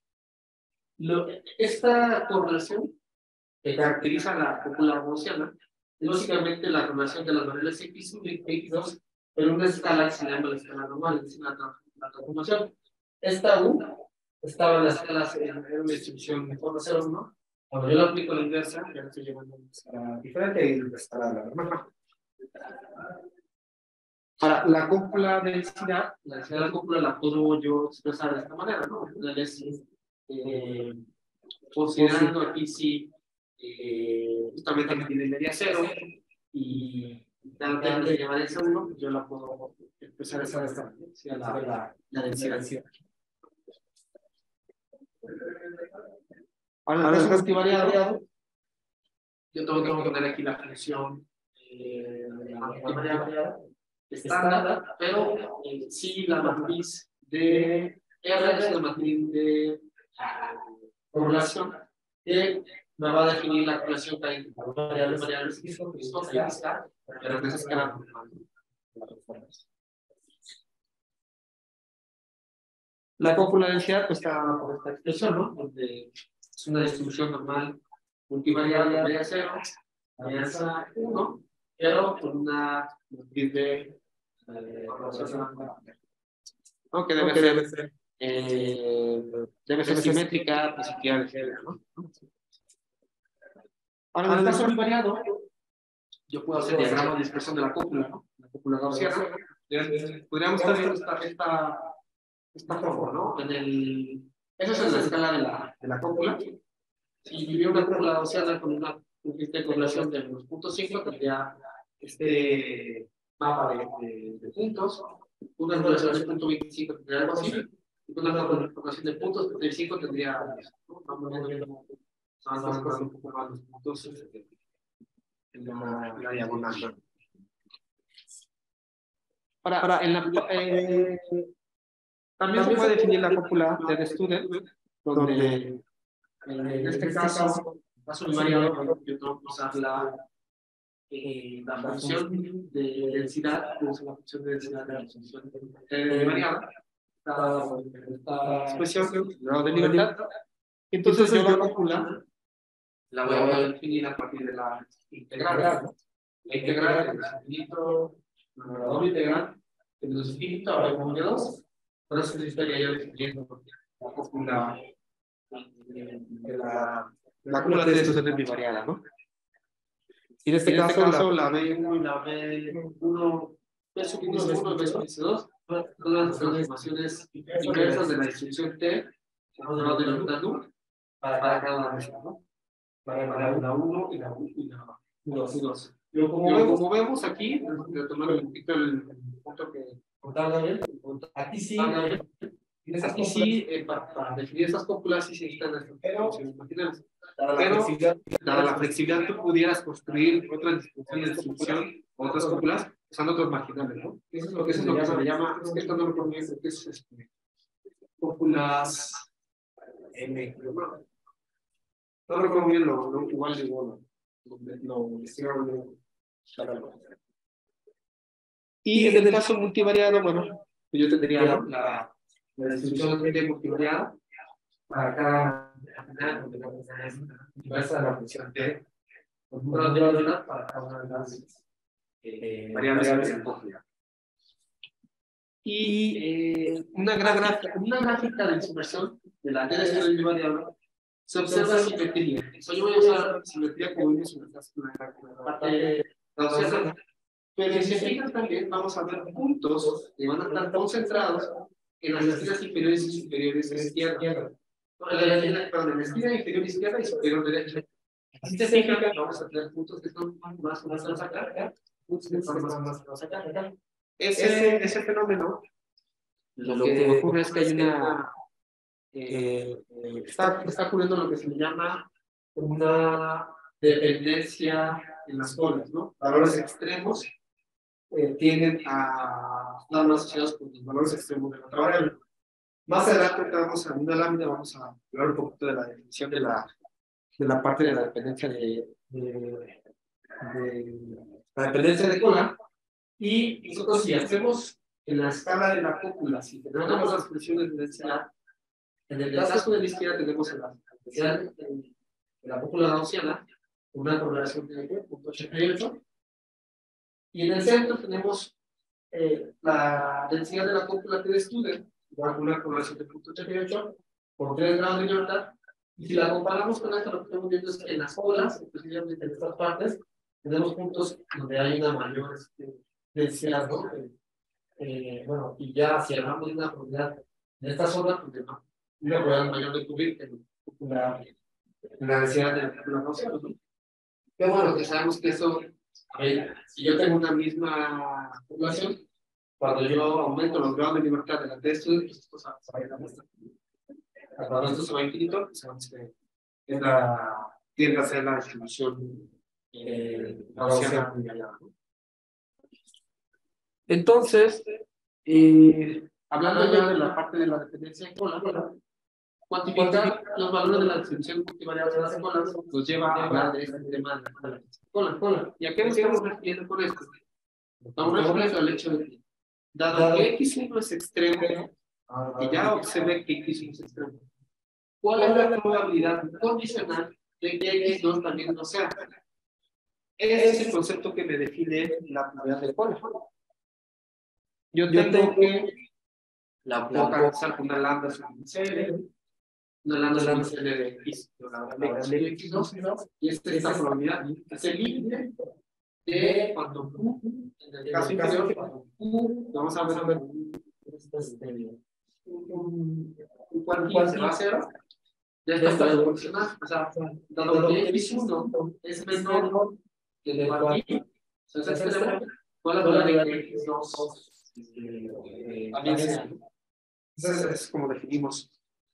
esta correlación que caracteriza la cúpula gaussiana es básicamente la correlación de las variables X1 y X2 en una escala que se llama la escala normal, es decir, la transformación. Esta U estaba en la escala en una distribución de forma 0,1. Cuando yo la aplico a la inversa, ya la estoy llevando a una escala diferente y la escala la normal. Para la cúpula de densidad, la densidad de la cúpula la puedo yo expresar de esta manera, ¿no? Considerando aquí sí, justamente que tiene media 0 y dado que llevar esa 1, yo la puedo expresar esa de esta manera, la densidad. Ahora, en el caso multivariado, yo tengo que poner aquí la función variable estándar, pero sí la matriz de R es la matriz de correlación que me va a definir la correlación que hay entre variables y está, pero que es escala normal. La cópula de densidad pues, está por esta expresión, ¿no? Donde es una distribución normal multivariable, media 0, varianza 1, pero con una matriz de que debe ser simétrica, positiva de género, ¿no? Ahora, en el caso variado, yo puedo hacer diagrama de dispersión de la cúpula, ¿no? La cúpula gaussiana. Podríamos estar viendo esta forma, ¿no? Eso es en la escala de la cópula. Si viviera una cópula oceana con una correlación de los puntos 5, tendría este mapa de puntos. Una correlación de punto 25 tendría algo así. Y una correlación de puntos 35 tendría, ¿no? Vamos viendo más un poco más los puntos en la diagonal. También se puede definir la cópula de student, donde en este caso, invariado, yo tengo que usar la función de densidad, la función de densidad de la función variada, esta expresión del grado de libertad. Entonces yo la cópula la voy a definir a partir de la integral. La integral es infinito, la doble integral, que es infinito, ahora hay de 2. Por eso estaría yo definiendo la cópula la cúpula de estos es bivariada, ¿no? Y en este caso la B1 y la B1, B1 y B2 son las transformaciones inversas de la distribución T, de la ruta U, para cada una de estas, ¿no? Para la 1 y la 2. Pero como vemos aquí, retomar un poquito el punto que contaba Daniel, aquí sí, para definir estas cópulas sí se necesitan las funciones marginales. Pero, dada la flexibilidad, tú pudieras construir otras distribuciones de distribución, otras cópulas, usando otros marginales, ¿no? Eso es lo que se le llama, es que esto no lo conozco, que es cópulas M. No recuerdo bien igual de bueno. Y en el caso multivariado, bueno, yo tendría la distribución de multivariada para cada inversa de la función T, para cada una de las variables en cópula. Y una gráfica de inversión de la T de variable se observa simetría. Yo voy a usar simetría como vimos en la parte gaussiana. Pero si se fijan también, vamos a ver puntos que van a estar concentrados en las esquinas inferiores y superiores izquierda. Perdón, en la esquina inferior izquierda y superior derecha. Si se fijan, vamos a tener puntos que son más o menos acá, puntos que son más acá. Ese fenómeno, lo que ocurre es que hay una está ocurriendo lo que se le llama una dependencia en las colas, ¿no? Valores extremos tienden a estar más asociados con los valores extremos de la otra variable. Más adelante vamos a una lámina, vamos a hablar un poquito de la definición de la parte de la dependencia de la dependencia de cola. Y nosotros si hacemos en la escala de la cópula, si tenemos las funciones de densidad, en el caso de la izquierda tenemos la densidad de la cópula gaussiana, una correlación de 0.88, y en el centro tenemos la densidad de la cópula T de Student, igual una correlación de 0.88 por 3 grados de libertad, y si la comparamos con esto, lo que estamos viendo es que en las colas, específicamente en estas partes, tenemos puntos donde hay una mayor densidad, ¿no? Bueno, y ya si hablamos de una probabilidad en esta zona, pues una probabilidad mayor de cubrir en la densidad de la cópula gaussiana, ¿no? Pero bueno, que sabemos que eso, si yo tengo una misma población, cuando yo aumento los grados de libertad de la T de Student, pues esto se va a ir a muestra. Cuando esto se va a infinito, pues sabemos que tiende a ser la distribución gaussiana. Entonces, hablando ya de la parte de la dependencia en cola, cuantificar los valores de la distribución multivariable de las colas nos lleva a hablar de este tema de la cola. ¿Y a qué nos estamos refiriendo con esto? Estamos refiriendo al hecho de que, dado que X1 es extremo, y ya observé que X1 es extremo, ¿cuál es la probabilidad condicional de que X2 también no sea? Ese es el concepto que me define la probabilidad de cola. Yo tengo que la puedo calcular con una lambda sobre CL, una lambda sobre CL de X, de X2, y esta es la probabilidad, es el límite de cuando Q, en el caso inferior, cuando Q, vamos a ver un cuantía se va a hacer de esta proporcional. O sea, dado que X1 es menor que el de cuantía, entonces extremo, ¿cuál es la probabilidad de que X2 también sea? Entonces es como definimos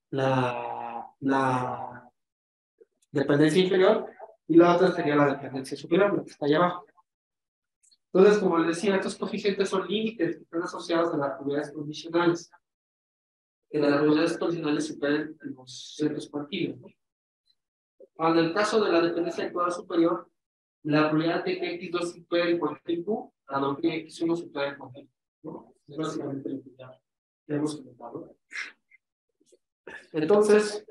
la dependencia inferior y la otra sería la dependencia superior, la que está allá abajo. Entonces, como les decía, estos coeficientes son límites que están asociados a las probabilidades condicionales. Que las probabilidades condicionales superen los centros cuantiles, ¿no? En el caso de la dependencia del cuadrado superior, la probabilidad de que X2 supere el cuantía Q, dado que X1 supere el cuantía Q, ¿no? Es básicamente lo que ya hemos comentado. Entonces,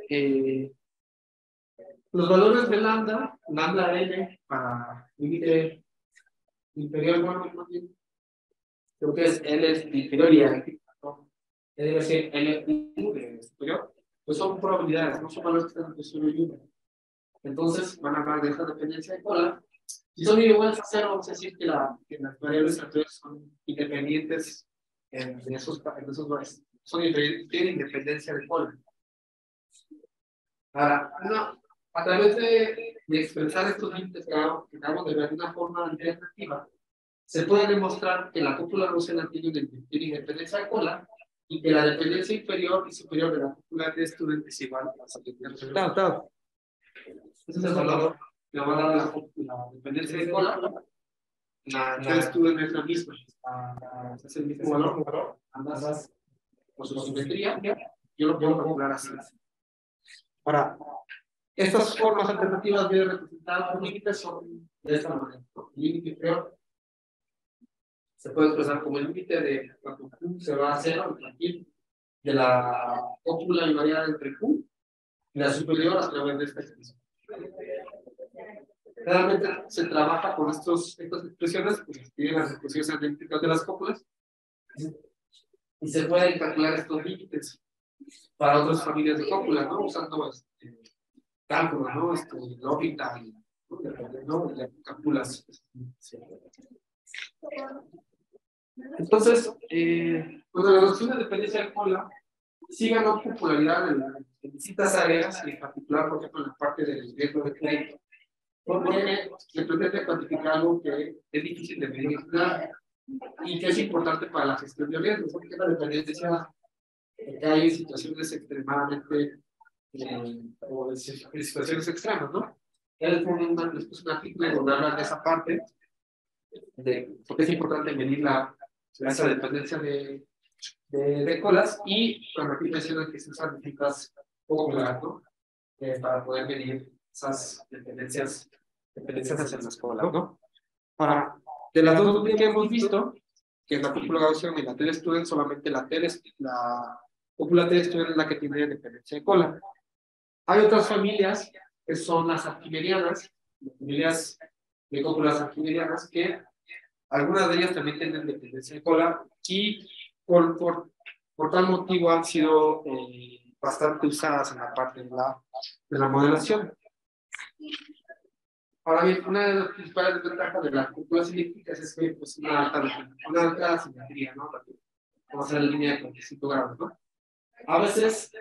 los valores de lambda N para límite inferior, bueno, creo que es L es inferior y L, ¿no? Debe ser L de superior, pues son probabilidades, no son valores que están entre 0 y 1. Entonces, van a hablar de esta dependencia de cola. Si son iguales a 0, vamos a decir que las variables anteriores son independientes en esos valores. Tienen independencia de cola. Ahora, a través de expresar estos límites que acabamos de ver de una forma alternativa, se puede demostrar que la cúpula Russell tiene independencia de cola y que la dependencia inferior y superior de la cúpula de Student es igual a la siguiente resultado. Ese es el valor que va a dar la dependencia de cola. La de Student es la misma. Es el mismo valor. Ambas por su simetría. Yo lo puedo calcular así. Ahora, estas formas alternativas de representar los límites son de esta manera. El límite inferior se puede expresar como el límite de cuando Q se va a 0 a partir de la cópula invariada entre Q y la superior a través de esta expresión. Realmente se trabaja con estas expresiones, pues tienen las expresiones analíticas de las cópulas y se pueden calcular estos límites para otras familias de cópulas, ¿no? Usando cálculos, ¿no? Lógica y ¿no? De cálculas. Entonces, pues la reducción de dependencia de cola sí ganó popularidad en distintas áreas, y en particular, por ejemplo, en la parte del riesgo de crédito, porque se pretende cuantificar algo que es difícil de medir y que es importante para la gestión de riesgos, porque la dependencia que hay en situaciones extremadamente o en situaciones extremas, ¿no? Él pone después un artículo donde habla de esa parte, de porque es importante medir esa dependencia de colas, y cuando aquí mencionan que se usan distintas cópulas, ¿no? Para poder medir esas dependencias hacia las colas, ¿no? Ahora, de las dos que hemos visto, que es la cúpula gaussiana y la T-Student, solamente la cúpula T-Student es la que tiene dependencia de cola. Hay otras familias que son las arquimedianas, las familias de cópulas arquimedianas, que algunas de ellas también tienen dependencia de cola y por tal motivo han sido bastante usadas en la parte de la modelación. Ahora bien, una de las principales desventajas de las cúpulas elípticas es que pues, una alta simetría, ¿no? Vamos a hacer la línea de 45 grados, ¿no? A veces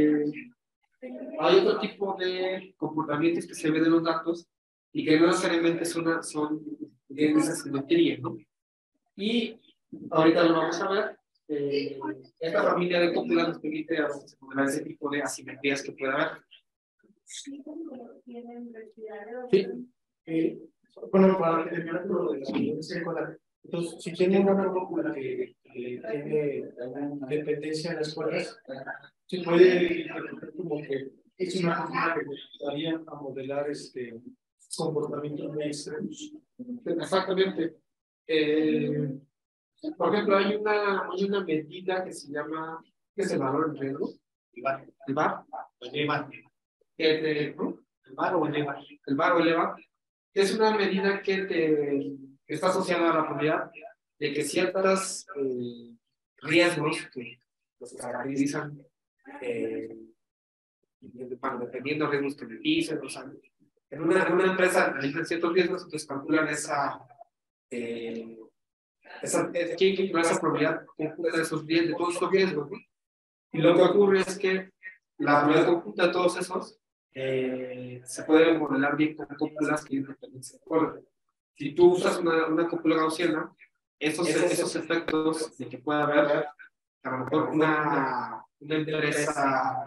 hay otro tipo de comportamientos que se ven en los datos y que no necesariamente son de esa simetría, ¿no? Y ahorita lo vamos a ver. Esta familia de cúpulas nos permite a veces modelar ese tipo de asimetrías que puede haber. Sí. Bueno, para terminar con lo de la dependencia escolar, entonces, si tiene una cúpula que tiene alguna dependencia en las escuelas, se puede interpretar como que es una cúpula que ayudaría a modelar comportamientos muy extremos. Exactamente. Por ejemplo, hay una medida que se llama, ¿qué es el valor en riesgo? El VAR. El VAR o el EVA. El VAR o el EVA, que es una medida que está asociada a la probabilidad de que ciertos riesgos que los caracterizan, dependiendo de riesgos que le dicen, o sea, en una empresa analizan ciertos riesgos, entonces calculan esa probabilidad de todos estos riesgos, ¿no? Y lo que ocurre es que la probabilidad conjunta de todos esos se puede modelar bien con cúpulas que tienen dependencia de orden. Si tú usas una cúpula gaussiana, esos efectos de que pueda haber a lo mejor una empresa,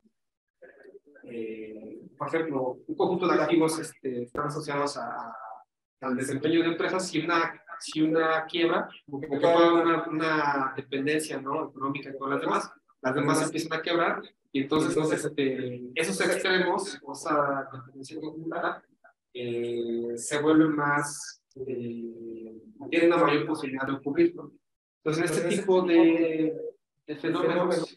por ejemplo, un conjunto de activos están asociados al desempeño de empresas, si una quiebra, porque puede haber una dependencia, ¿no?, económica con las demás empiezan a quebrar, y entonces esos extremos, o esa dependencia conjunta, se vuelven más, tienen una mayor posibilidad de ocurrir, ¿no? Entonces, este tipo de fenómenos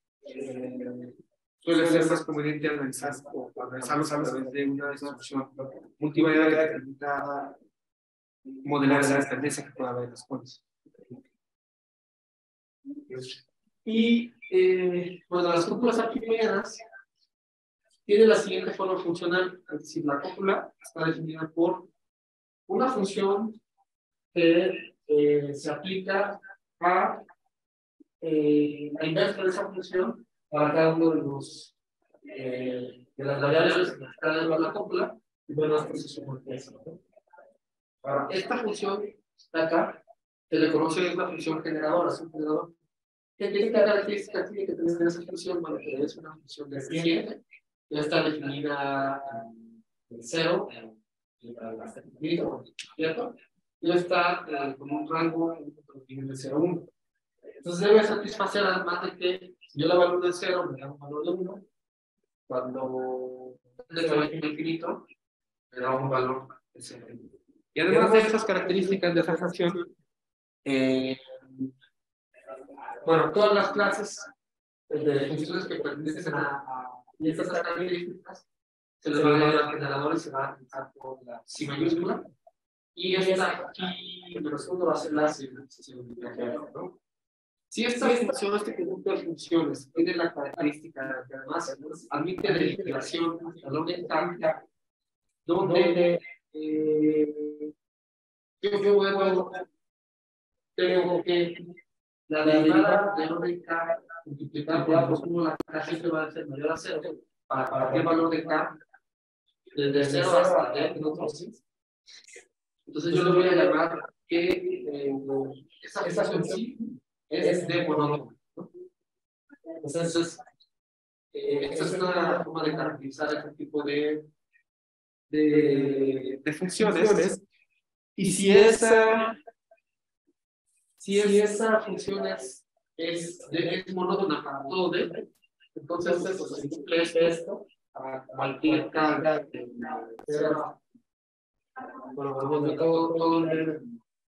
suele ser más conveniente analizarlos a través de una distribución multivariada que permita modelar esa tendencia que pueda haber en las cuentas. Y bueno, las cúpulas arquimedianas tienen la siguiente forma funcional, es decir, la cúpula está definida por una función que se aplica a la inversa de esa función para cada uno de las variables que está dentro de la cúpula, y bueno, esto se supone. Ahora, esta función de acá se le conoce como una función generadora, es un generador. ¿Qué características tiene que tener esa función? Bueno, que es una función decreciente, ya está definida en 0, hasta el infinito, ¿cierto? Ya está con un rango de 0 a 1. Entonces debe satisfacer, además de que si yo la valoro de 0, me da un valor de 1. Cuando le el infinito, me da un valor de 0. Y además de esas características de esa función, bueno, todas las clases de funciones que pertenecen a estas características se les va a dar al generador y se va a utilizar por la C mayúscula. Y esta aquí, en el segundo va a ser la C, ¿no? Si esta función, este conjunto de funciones, tiene la característica que además admite de integración lógica, donde yo tengo que la derivada de lógica multiplicar por 1 la K siempre va a ser mayor a 0 para cualquier valor de K desde 0 hasta D en otros 6. Entonces yo le voy a llamar que esa función es de monótono, ¿no? Entonces esta es una forma de caracterizar este tipo de funciones. Y si esa función es monótona para todo D, entonces se cumple esto a cualquier carga de 0. Bueno, todo el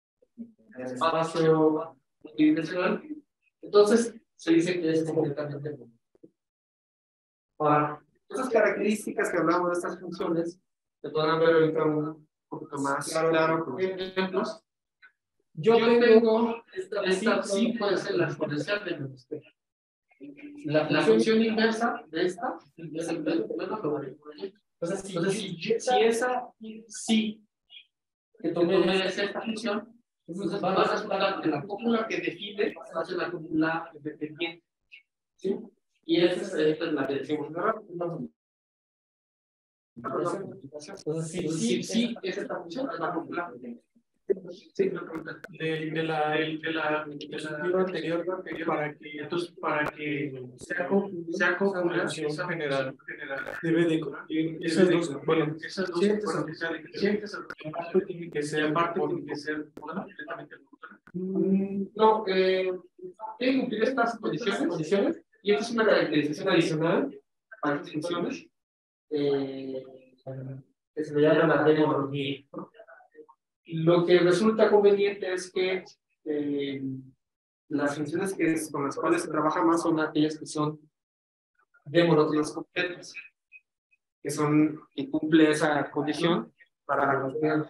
espacio multidimensional, entonces se dice que es completamente monótono. Ahora, esas características que hablamos de estas funciones se podrán ver ahorita un poquito más claro con ejemplos. Yo tengo esta sí puede ser la exponencial de menos t. La función inversa de esta es el menos logaritmo. Entonces, si esa sí que tomé es esta función, entonces va a resultar que la cúpula que define va a ser la cúpula independiente. ¿Sí? Y esta es la que decimos entonces, sí, es esta función, es la cúpula. Sí, de la anterior, para que sea copulación general, debe de cumplir esas dos, bueno, esas dos coeficientes, aparte tienen que ser completamente. No, tienen que cumplir estas condiciones, y esta es una caracterización adicional para estas funciones, que se le llama la demografía, ¿no? Lo que resulta conveniente es que las funciones con las cuales se trabaja más son aquellas que son de monótonas completas, que cumple esa condición para cualquier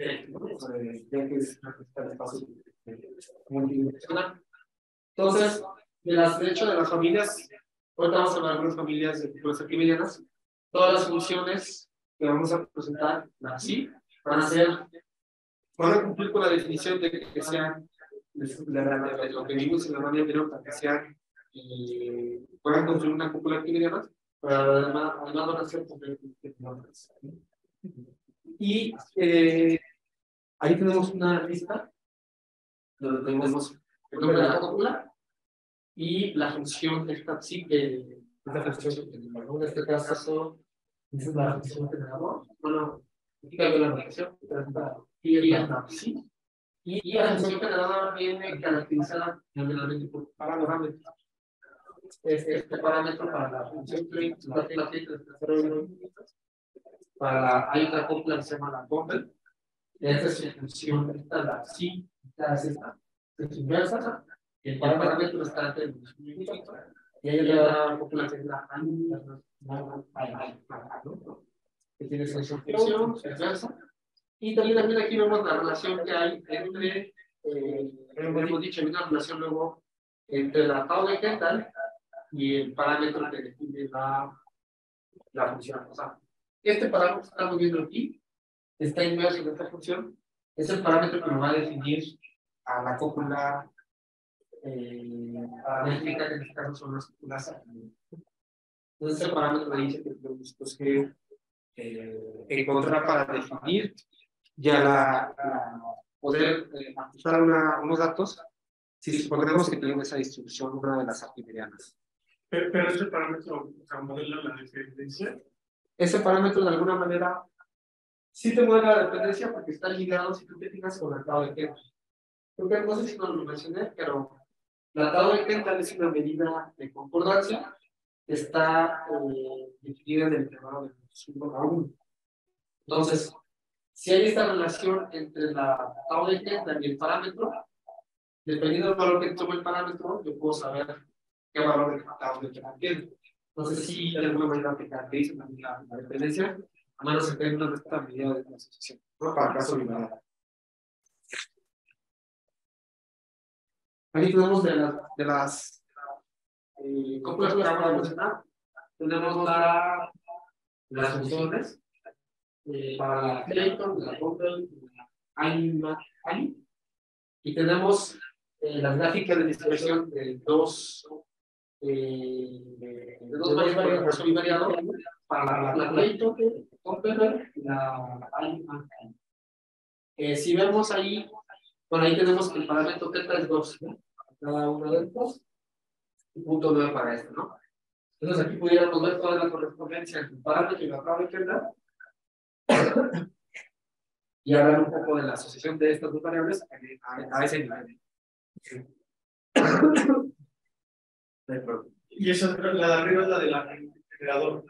multidimensional. Entonces, de hecho, de las familias, ahorita vamos a hablar de algunas familias de cúpulas arquimedianas, todas las funciones que vamos a presentar así van a cumplir con la definición de que sean, de lo que vimos en la manera anterior, para que sean puedan construir una cúpula arquidiana, pero además van a ser completamente. Y ahí tenemos una lista donde tenemos el nombre de la cúpula y la función esta sí que es la función que tenemos. En este caso es la función generador. Bueno, aquí cambia la notación, y es la sí. Y la función generadora viene caracterizada generalmente por parámetros. Este parámetro para la función play, hay otra copla que se llama la copla. Esta es su función, esta la sí, esta es esta, es inversa. El parámetro está entre los minutos. Y hay otra copla que es la que tiene su función inversa. Y también aquí vemos la relación que hay entre, como hemos dicho, hay una relación luego entre la tau de Kendall y el parámetro que define la función. O sea, este parámetro que estamos viendo aquí está inmerso en esta función, es el parámetro que nos va a definir a la cópula paramétrica, que en este caso son las cópulas. Entonces, el parámetro dice que tenemos que encontrar para definir ya poder ajustar unos datos si suponemos que tenemos esa distribución, una de las arquimedianas. Pero ese parámetro, o sea, modela la dependencia. Ese parámetro de alguna manera sí te modela la dependencia porque está ligado, si tú te fijas, con el tau de Kendall. Porque no sé si no lo mencioné, pero la tau de Kendall es una medida de concordancia que está definida en el intervalo de 1 a 1. Entonces, si hay esta relación entre la tau de Kendall y el parámetro, dependiendo del valor que tome el parámetro, yo puedo saber qué valor de tau de Kendall tiene. Entonces, sí, de alguna manera te caracteriza también la dependencia, a menos en términos de esta medida de asociación, ¿no? Para el caso binomial. Aquí tenemos de las cópulas que acabo de mencionar, tenemos las funciones para la Clayton, la Compton, la AIM, y tenemos las gráficas de distribución de dos variables bivariados para la Clayton, Compton y la AIM. Si vemos ahí, bueno, ahí tenemos que el parámetro θ es 2, ¿no? Cada uno de estos, y punto 9 para esto, ¿no? Entonces aquí pudiéramos ver toda la correspondencia entre el parámetro y la tabla de y hablar un poco de la asociación de estas dos variables a ese nivel. Y esa, la de arriba es la del generador.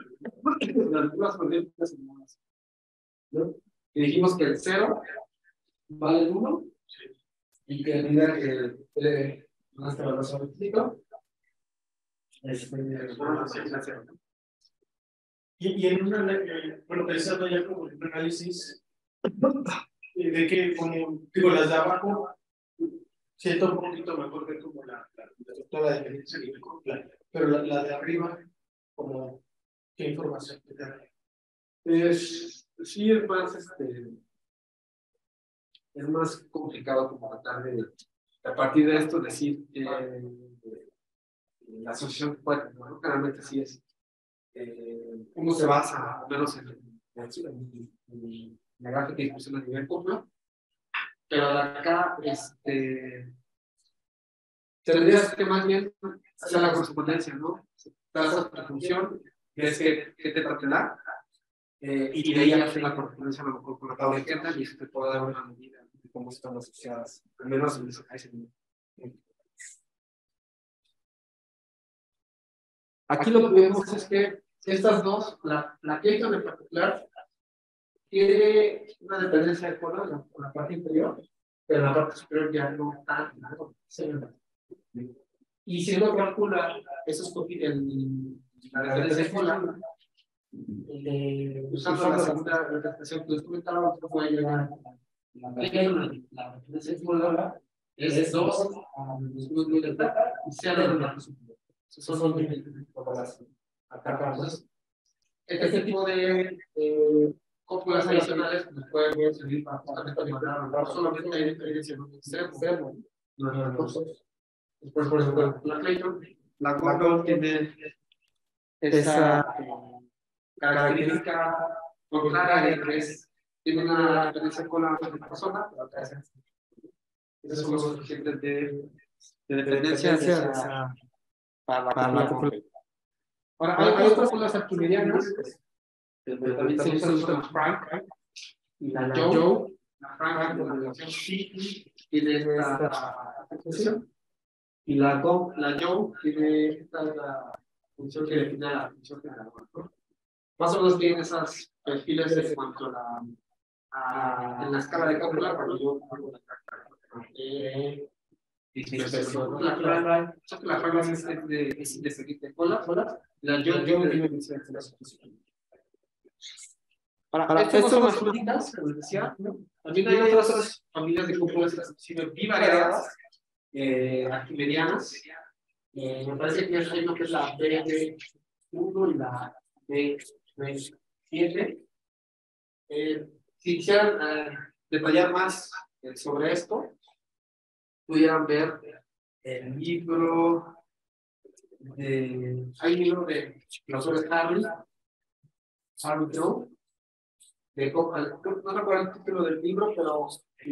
¿No? Y dijimos que el 0 vale el 1 y que a medida que nuestra relación física y en una, bueno, pensando ya como en un análisis de que, como digo, las de abajo, siento un poquito mejor que como la doctora de dependencia que me copla, pero la de arriba, como, ¿qué información te da? Sí, es más complicado como tratar de, a partir de esto, decir que la asociación que puede tener, ¿no? Claramente sí es. Uno se basa, al menos en la gráfica de distribución a nivel cúpula, pero de acá, tendrías que más bien hacer la correspondencia, ¿no? Das otra función, ves que te da, y de ahí hacer la correspondencia a lo mejor con la tabla de Kendall y eso te puede dar una medida de cómo están asociadas, al menos a ese nivel. Aquí lo que vemos es que estas dos, la Clayton en particular, tiene una dependencia de cola con la parte inferior, pero en la parte superior ya no tanto. Y si uno calcula esos la dependencia de cola, usando la segunda representación que les comentaba, usted puede llegar la dependencia de cola es 2 a los puntos de delta y se habla de la superior. Esos son las atacadas. Este tipo de cópulas adicionales nos pueden servir para justamente mejorar no solamente hay diferencia en un extremo, no en los dos. Por ejemplo, la Clayton La GoPro tiene esa característica contraria, que es, tiene una dependencia con la persona, pero acá esos son los suficientes de dependencia para la cópula. Ahora, hay otras células arquimedianas, pero también se usan los Frank y la Joe. La Frank, la relación sí, tiene esta función. Y la Joe tiene esta función que define la función generadora, ¿no? Más o menos tienen esos perfiles en cuanto a en la escala de cópula, cuando yo hago dispersión. La Frank es de seguir de cola, la Joe tiene dispersión de la sustitución. Para estas son las únicas, como les decía, ¿no? También hay otras familias de cúpulas inclusive bivariadas, arquimedianas. Me parece que hay una que es la BD1 y la B7. Si quisieran detallar más sobre esto, pudieran ver el libro hay un libro de los Harry Joe. No recuerdo el título del libro, pero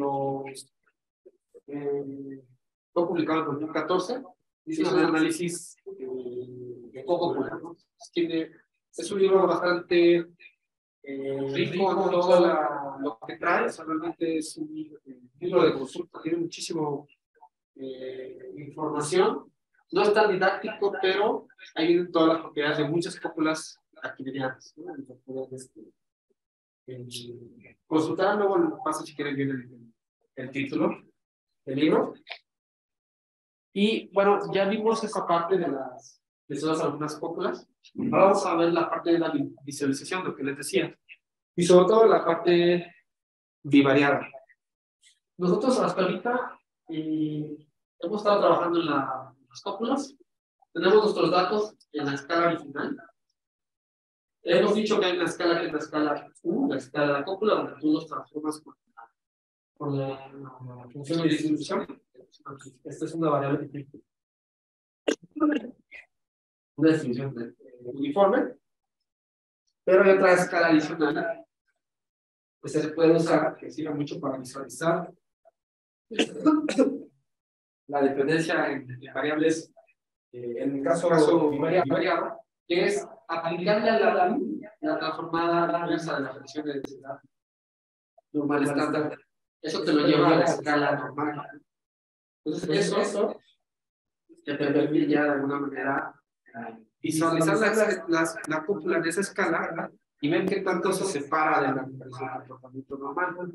fue publicado en 2014. Dice un análisis de coco, ¿no? Es un libro bastante rico en todo lo que trae. Realmente es un libro de consulta, tiene muchísimo información. No es tan didáctico, pero ahí vienen todas las propiedades de muchas cópulas arquimedianas, ¿no? Consultar luego el paso si quieren bien el título del libro. Y bueno, ya vimos esa parte de todas algunas cópulas. Ahora vamos a ver la parte de la visualización, lo que les decía. Y sobre todo la parte bivariada. Nosotros hasta ahorita hemos estado trabajando en las cópulas. Tenemos nuestros datos en la escala original. Hemos dicho que hay una escala que es la escala U, la escala de la cópula, donde tú los transformas con la función de distribución. Esta es una variable que una distribución uniforme. Pero hay otra escala adicional que se puede usar, que sirve mucho para visualizar la dependencia en variables, en el caso bivariado, que es aplicarle a la transformada inversa de la fracción de densidad normal estándar. Eso te lo lleva a la escala normal. Entonces, eso te permite ya de alguna manera visualizar la cúpula en esa escala y ver qué tanto se separa de la comportamiento normal.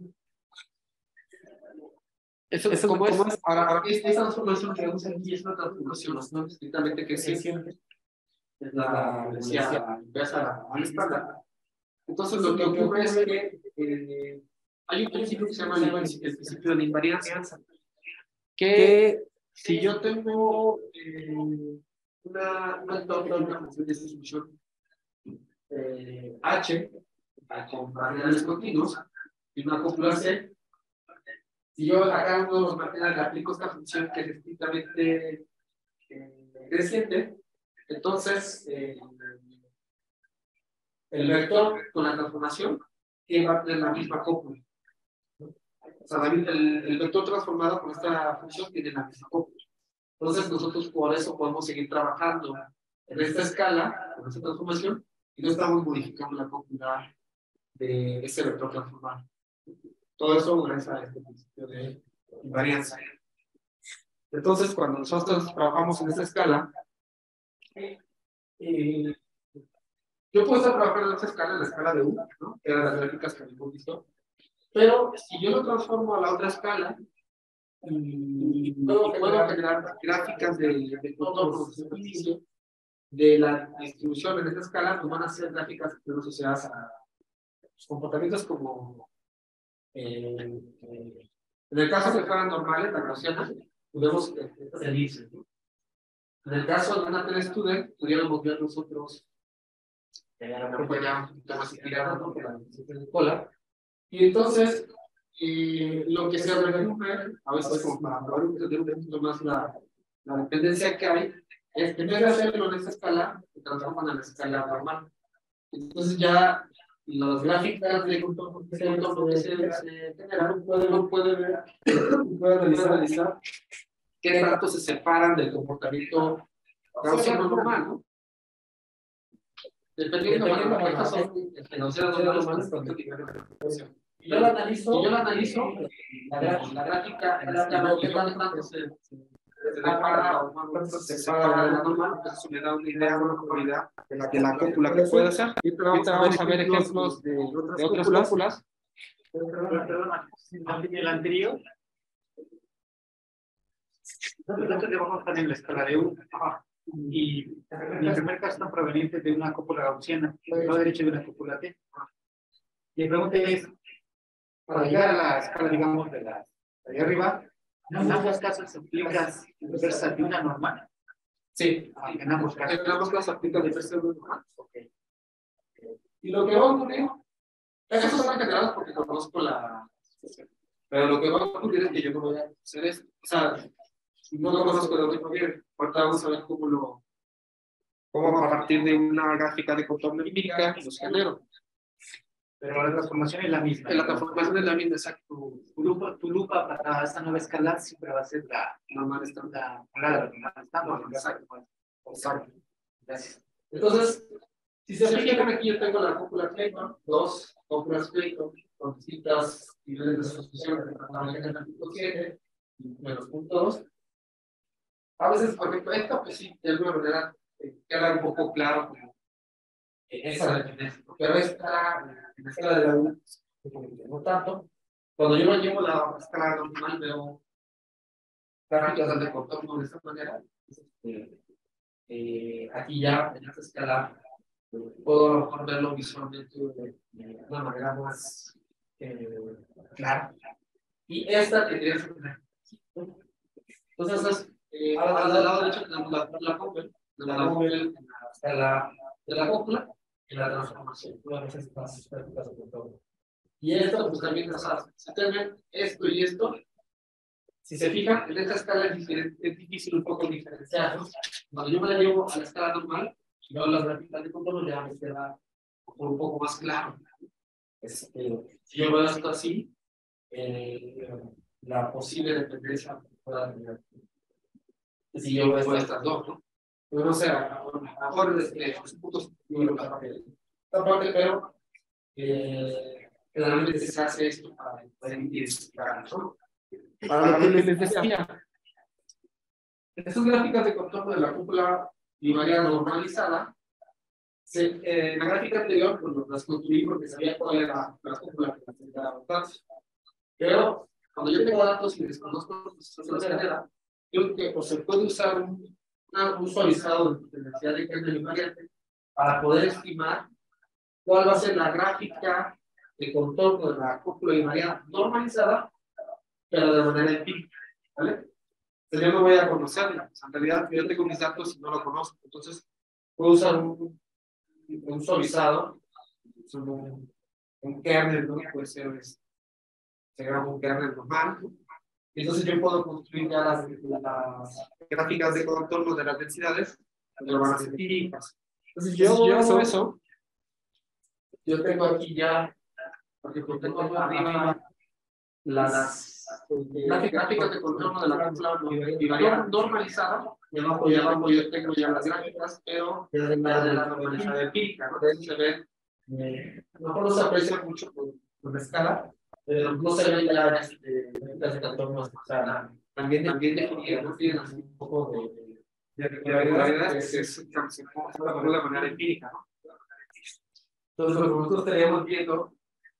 Eso es como es. Ahora, esta transformación que vemos aquí es una transformación, no estrictamente que sí. Es la inversa al estándar. Entonces, lo que ocurre es que hay un principio que se llama el principio de la invariancia, que si yo tengo una función de distribución H con marginales continuos y una cópula C, si yo acá uno de los marginales le aplico esta función que es estrictamente creciente, entonces el vector con la transformación va a tener la misma cópula. O sea, el vector transformado con esta función tiene la misma cópula. Entonces nosotros por eso podemos seguir trabajando en esta escala, con esta transformación, y no estamos modificando la cópula de ese vector transformado. Todo eso gracias a este principio de invariancia. Entonces, cuando nosotros trabajamos en esta escala, yo puedo estar trabajando en esta escala, en la escala de U, ¿no? Que eran las gráficas que habíamos visto. Pero si yo lo transformo a la otra escala, puedo generar gráficas de contornos de superficie de la distribución en esta escala, pues van a ser gráficas que están asociadas a comportamientos como en el caso de que fueran normales, la gaussiana, podemos estas elipses, ¿no? En el caso de una telestudent, pudiéramos ver nosotros a lo mejor ya un poquito más inspirado, ¿no? Por la distribución de cola. Y entonces, lo que se resume, a veces como para probar un poquito más la dependencia que hay, En vez de hacerlo en esta escala, se transforman en la escala normal. Entonces ya las gráficas de contorno que se generan puede analizar qué tanto se separan del comportamiento gaussiano normal, ¿no? Dependiendo de las gaussianas normales, y yo la analizo, la gráfica, qué tanto se separa o cuánto se separa de la normal, entonces eso me da una idea, una probabilidad de la cópula que puede ser. Y vamos a ver ejemplos de otras cópulas. Perdona, el anterior. Nosotros llevamos también la escala de U. Y en el primer caso están provenientes de una cópula gaussiana, del lado derecho de una cópula T. Y la pregunta es, para llegar a la escala, digamos, de ahí arriba, en ambos casos se aplica inversa de una normal. Sí, En ambos casos aplica la inversa de una normal. Okay. Y lo que va a ocurrir, esos son generados porque conozco la. Pero lo que va a ocurrir es que yo no voy a hacer esto. O sea, no lo conozco de dónde proviene. Ahorita vamos a ver cómo a partir de una gráfica de contorno empírica los genero. Pero la transformación es la misma. La transformación es la misma, exacto. Tu lupa para esta nueva escala siempre va a ser la normal estándar. La normal estándar. Exacto. Gracias. Entonces, si se fijan aquí, yo tengo la cópula Clayton, dos cópulas Clayton, con distintas niveles de asociación, de punto 7 menos punto 2. A veces, por ejemplo, esto, pues sí, de alguna manera queda un poco claro como esa dependencia, porque a veces en la escala de la U, no tanto. Cuando yo lo llevo a la escala normal, veo gráficas de contorno de esta manera. Aquí ya, en esta escala, puedo a lo mejor verlo visualmente de una manera más clara. Y esta tendría que ser. Entonces, al lado derecho tenemos la cópula, en la escala de la cópula, en la transformación. Y esto, pues también, o sea, si tienen esto y esto, si se fijan, en esta escala es difícil un poco diferenciar. Cuando yo me la llevo a la escala normal, y veo las gráficas de contorno, ya me queda un poco más claro. Si yo veo esto así, la posible dependencia que pueda tener. Si yo veo estas dos, ¿no? Pero no sé, a lo mejor los puntos esta parte, pero generalmente se hace esto para poder identificar, ¿no? Para lo que les decía, estas gráficas de contorno de la cúpula bivariada normalizada, en la gráfica anterior pues, las construí porque sabía cuál era la cúpula que necesitaba datos. Pero cuando yo tengo datos y desconozco los procesos de genera, yo que pues, se puede usar un suavizado de densidad de kernel invariante para poder estimar cuál va a ser la gráfica de contorno de la cúpula bivariada normalizada, pero de manera empírica, ¿vale? Entonces yo no voy a conocerla, en realidad yo tengo mis datos y no lo conozco, entonces puedo usar un suavizado, un kernel, ¿no? Puede ser, se graba un kernel normal, entonces yo puedo construir ya las gráficas de contorno de las densidades, que lo van a ser empíricas. Entonces yo hago eso, yo tengo aquí ya, porque tengo arriba las gráficas de contorno de la cúpula bivariada normalizada, y abajo yo tengo ya las gráficas, pero de la normalizada empírica, ¿no? De eso se ve, a lo mejor no se aprecia mucho con la escala, pero no se ven ya las de contorno, o sea, también definidas, ¿no? Tienen así un poco de regularidad que se de manera empírica, ¿no? Entonces, lo que nosotros estaríamos viendo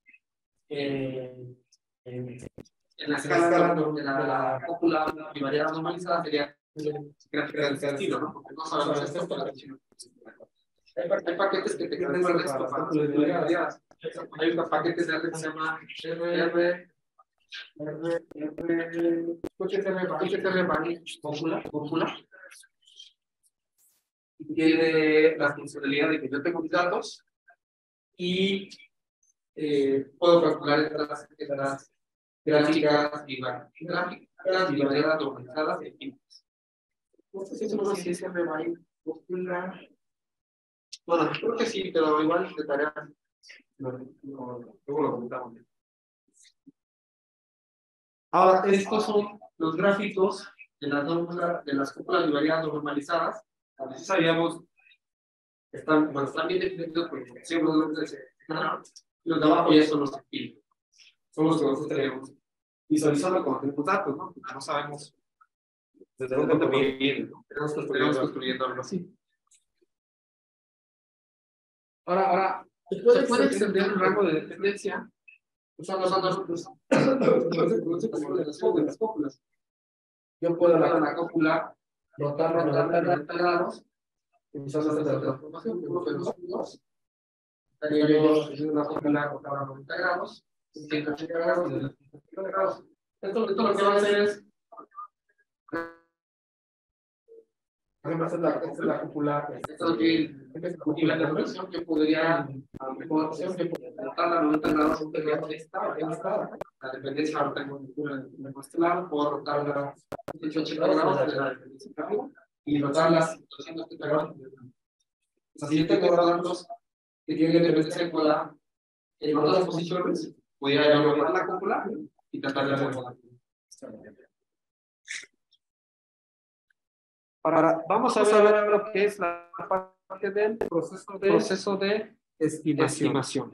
en la escala de la cúpula bivariada normalizada sería gráfica del estilo, ¿no? Porque no sabemos esto, pero hay paquetes que te generan esto para las cúpulas bivariadas. Hay unos paquetes de arte que se llama cúpula. Y tiene la funcionalidad de que yo tengo mis datos y puedo calcular estas gráficas bivariadas normalizadas empíricas. No sé si seguro si ese me va a ir. Bueno, creo que sí, pero igual de tarea. Luego lo comentamos. Ahora, estos son los gráficos de las cúpulas liberianas normalizadas. A ver si sabíamos, están bien definidos porque siempre los de abajo ya son los empíricos. Son los que nosotros tenemos visualizando como tenemos datos, ¿no? Porque no sabemos desde dónde vienen, ¿no? Tenemos construyendo algo así. Ahora, se puede extender un rango de dependencia usando los de las cópulas. Yo puedo la cópula rotarla 90 grados y usando esta transformación. Estaría yo haciendo una cópula rotada 90 grados, 180 grados, 180 grados. Esto lo que va a hacer es además es la cúpula, y la conversión que podría rotarla 90 grados, la dependencia ahora tengo en este lado, puedo rotarla 180 grados de la dependencia de arriba y rotarlas 270 grados. O sea, si yo tengo datos que tienen dependencia en otras posiciones, podría yo rotar la cúpula y tratar de acomodar. Vamos a ver lo que es la parte del proceso de estimación.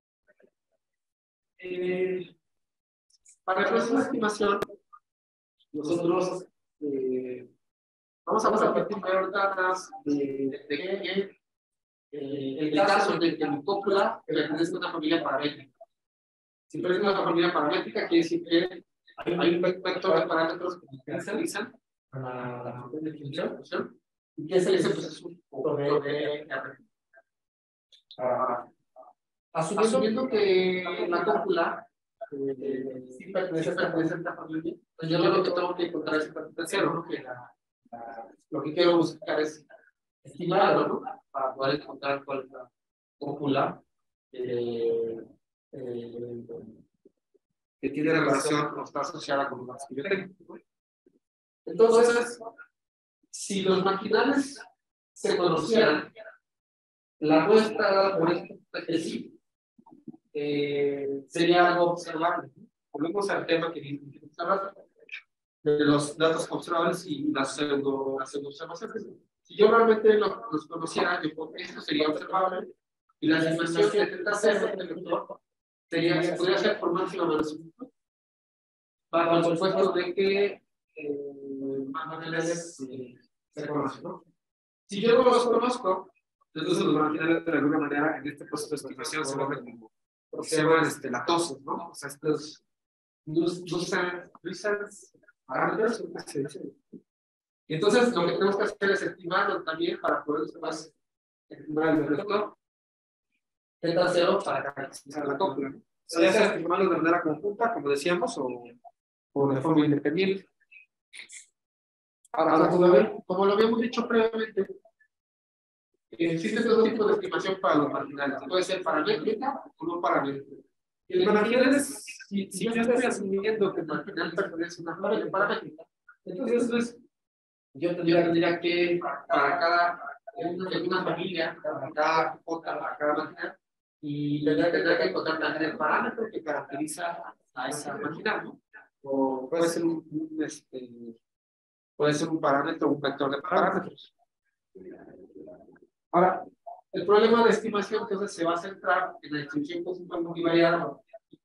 Para el proceso de estimación, nosotros vamos a partir de ahorita más de que el caso de que mi cópula pertenece a una familia paramétrica. Si pertenece a una familia paramétrica, quiere decir que hay un vector de parámetros que se realizan la función de distribución y que ese es un vector de R. Asumiendo que la cópula sí pertenece a esta familia, pues yo lo que tengo que encontrar es el potencial, ¿no? Que lo que quiero buscar es estimarlo, ¿no? Para poder encontrar cuál es la cópula que tiene relación o está asociada con las que yo tengo. Entonces, si los marginales se conocieran, la muestra dada por este sí sería algo observable. Volvemos al tema que vimos de los datos observables y las pseudo observaciones. Si yo realmente los conociera, esto sería observable y la estimación que intenta hacer este vector podría ser por máxima menos 1. Bajo el supuesto de que marginales se conocen, ¿no? Si yo no los conozco, entonces los marginales de alguna manera en este proceso de estimación se vuelven como se llaman latosos, ¿no? O sea, estos nuisance parámetros, ¿cómo se dice? Y entonces lo que tenemos que hacer es estimarlo también para poder estimar el vector delta 0 para caracterizar la cópula, ¿no? O sea, ya sea estimarlo de manera conjunta, como decíamos, o de forma independiente. Ahora, como lo habíamos dicho previamente, existen dos tipos de estimación para los marginales. Puede ser paramétrica o no paramétrica. Y los marginales, si yo estoy asumiendo que el marginal pertenece a una familia paramétrica, entonces yo tendría que, para cada una familia, para cada J, para cada marginal, y tendría que encontrar también el parámetro que caracteriza a esa marginal, ¿no? O puede ser puede ser un parámetro o un vector de parámetros. Ahora, el problema de estimación entonces se va a centrar en la distribución conjunta multivariada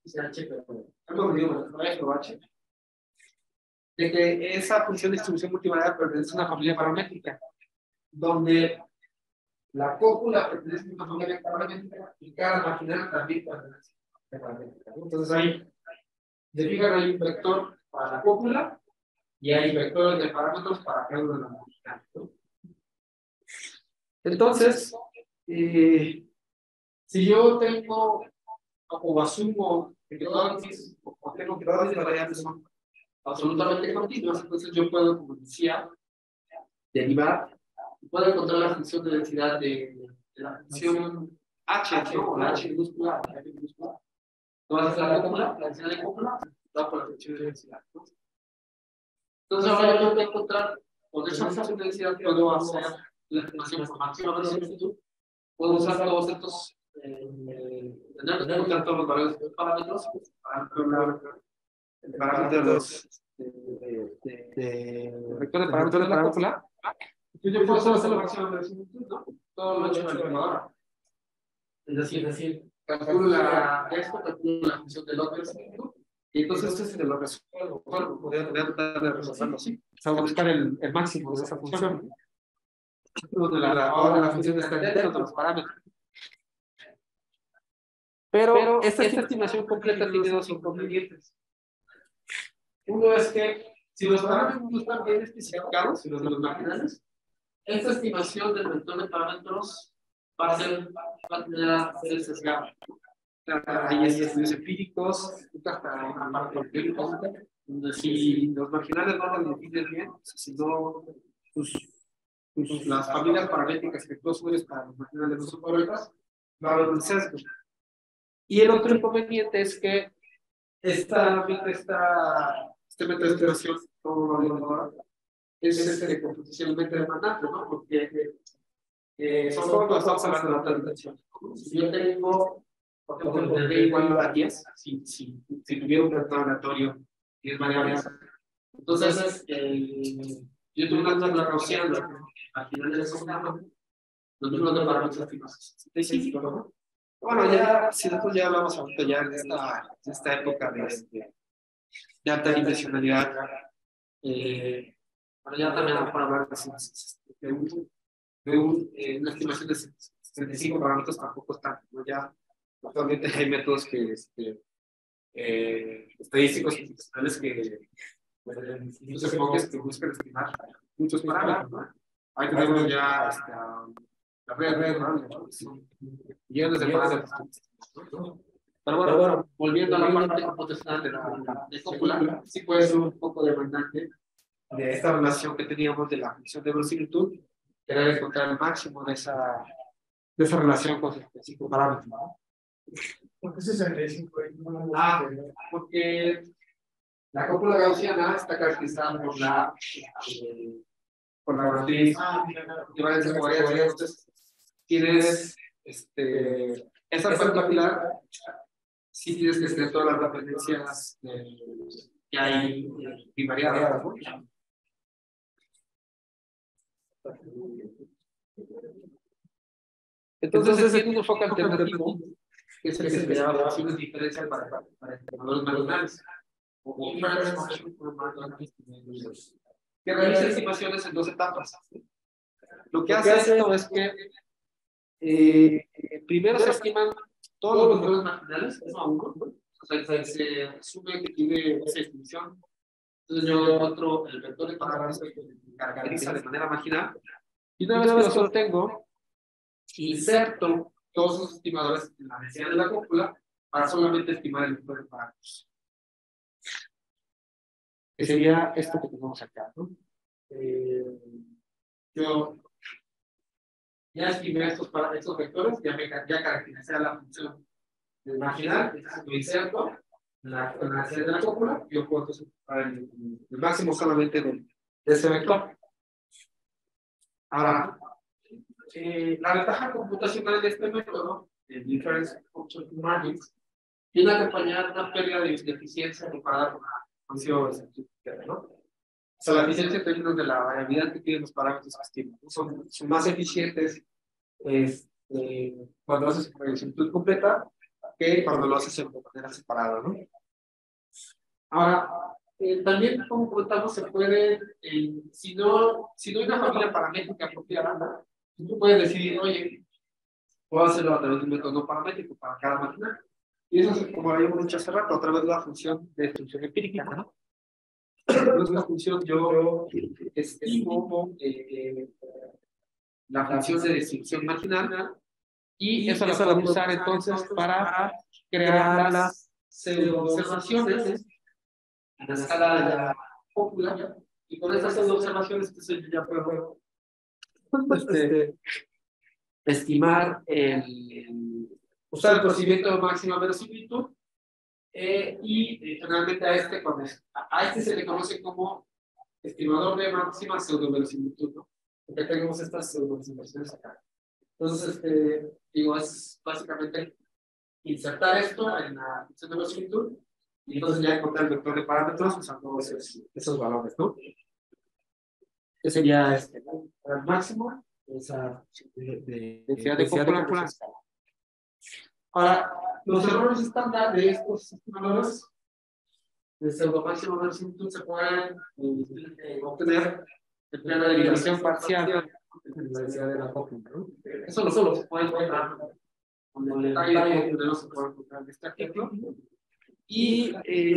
de que esa función de distribución multivariada pertenece a una familia paramétrica, donde la cópula pertenece a una familia paramétrica y cada marginal también pertenece a una paramétrica. Entonces ahí, se fijan, hay un vector para la cópula y hay vectores de parámetros para cada una de las marginales, ¿no? Entonces, si yo tengo o asumo que todas mis variables son absolutamente continuas, entonces yo puedo, como decía, derivar, puedo encontrar la función de densidad de la función H, ¿no? O la H minúscula, Entonces la cópula, la densidad de cópula, da por la función de densidad, ¿no? Entonces ahora yo tengo que encontrar con esa función de densidad puedo hacer la estimación por máxima verosimilitud, puedo usar todos estos, tener en cuenta todos los valores de los parámetros, el parámetro de los vectores de parámetros de la cúpula. Yo puedo hacer la máxima verosimilitud, ¿no? Todo lo he hecho en la calculadora. Es decir, calculo la función del otro, y entonces este es el lo resuelvo. Bueno, voy a tratar de resolverlo así. O sea, buscar el máximo de esa función. Ahora la función está dentro de los parámetros. Pero esta estimación completa tiene dos inconvenientes. Uno es que si los parámetros no están bien especificados, si los marginales, esta estimación del vector de parámetros va a tener sesgado. Hay estudios empíricos, hasta una parte empírica, donde si los marginales no los definen bien, si no, las familias paramétricas que tú subes para los marginales no son correctas, va a haber un sesgo. Y el otro inconveniente es que este método de estimación, como lo digo, es computacionalmente demandante, ¿no? Porque son como estamos hablando de la tentación. Si yo tengo, por ejemplo, de D igual a 10, si tuviera un vector aleatorio 10 variables, entonces yo tengo una tabla gaussiana al final del programa, los números de parámetros estimados 65, ¿no? Bueno, ya, si nosotros ya hablamos ahorita ya en esta época de alta dimensionalidad, bueno, ya también para hablar de una estimación de 65 parámetros tampoco está, ¿no? Ya actualmente hay métodos que estadísticos profesionales que los enfoques que buscan estimar muchos parámetros, ¿no? Ahí tenemos ya la red, ¿no? Millones de parámetros. Pero bueno, volviendo a la parte computacional de cópula, sí puede ser un poco demandante de esta relación que teníamos de la función de verosimilitud, querer encontrar el máximo de esa relación con 65 parámetros, ¿no? ¿Por qué 65? Porque la cópula gaussiana está caracterizada por la matriz equivalencia covariancia. Entonces, tienes esa particular, sí tienes que tener todas las dependencias que hay bivariadas, ¿no? Entonces tiene un enfoque alternativo, que es el que se llama funciones diferenciales para estimadores marginales, o inference function for marginal, que realiza estimaciones en dos etapas. Lo que hace esto es que primero se estiman todos los vectores marginales, uno a uno, o sea, se asume que tiene esa distinción. Entonces yo encuentro el vector de parámetros que caracteriza de manera marginal, y una vez que los obtengo, inserto todos esos estimadores en la densidad de la cópula para solamente estimar el vector de parámetros. Que sería esto que tenemos acá, ¿no? Yo ya estimé estos vectores, ya caractericé la función del marginal, entonces lo inserto en la densidad de la cópula, y yo puedo entonces el máximo solamente de ese vector. Ahora, la ventaja computacional de este método, el Inference Function Margins, tiene acompañada una pérdida de eficiencia comparada con la función científica, ¿no? O sea, la eficiencia en términos de la variabilidad que tienen los parámetros que estiman son más eficientes cuando lo haces con verosimilitud completa que cuando lo haces de manera separada, ¿no? Ahora, también, como comentamos, se puede, si no hay una familia paramétrica apropiada, tú puedes decidir, oye, puedo hacerlo a través de un método no paramétrico para cada máquina. Y eso es como habíamos dicho hace rato, a través de la función de distribución empírica, ¿no? Entonces, la función yo estimo la función de distribución marginal, y eso la puedo usar entonces para crear las pseudo-observaciones a la escala de la cópula, y con estas pseudo-observaciones entonces yo ya puedo estimar usar el procedimiento de máxima verosimilitud, y generalmente a este se le conoce como estimador de máxima pseudoverosimilitud, ¿no? Porque tenemos estas pseudoverosimilitudes acá. Entonces, digo, es básicamente insertar esto en la función de verosimilitud y entonces ya encontrar el vector de parámetros usando esos valores, ¿no? Que sería el máximo, esa densidad de cópula por la escala. Ahora, los errores estándar de estos estimadores de pseudomáximo verosimilitud se pueden obtener empleando la derivación parcial de la densidad de la cópula, ¿no? Eso solo se puede encontrar con el detalle que no se puede encontrar en este artículo. Y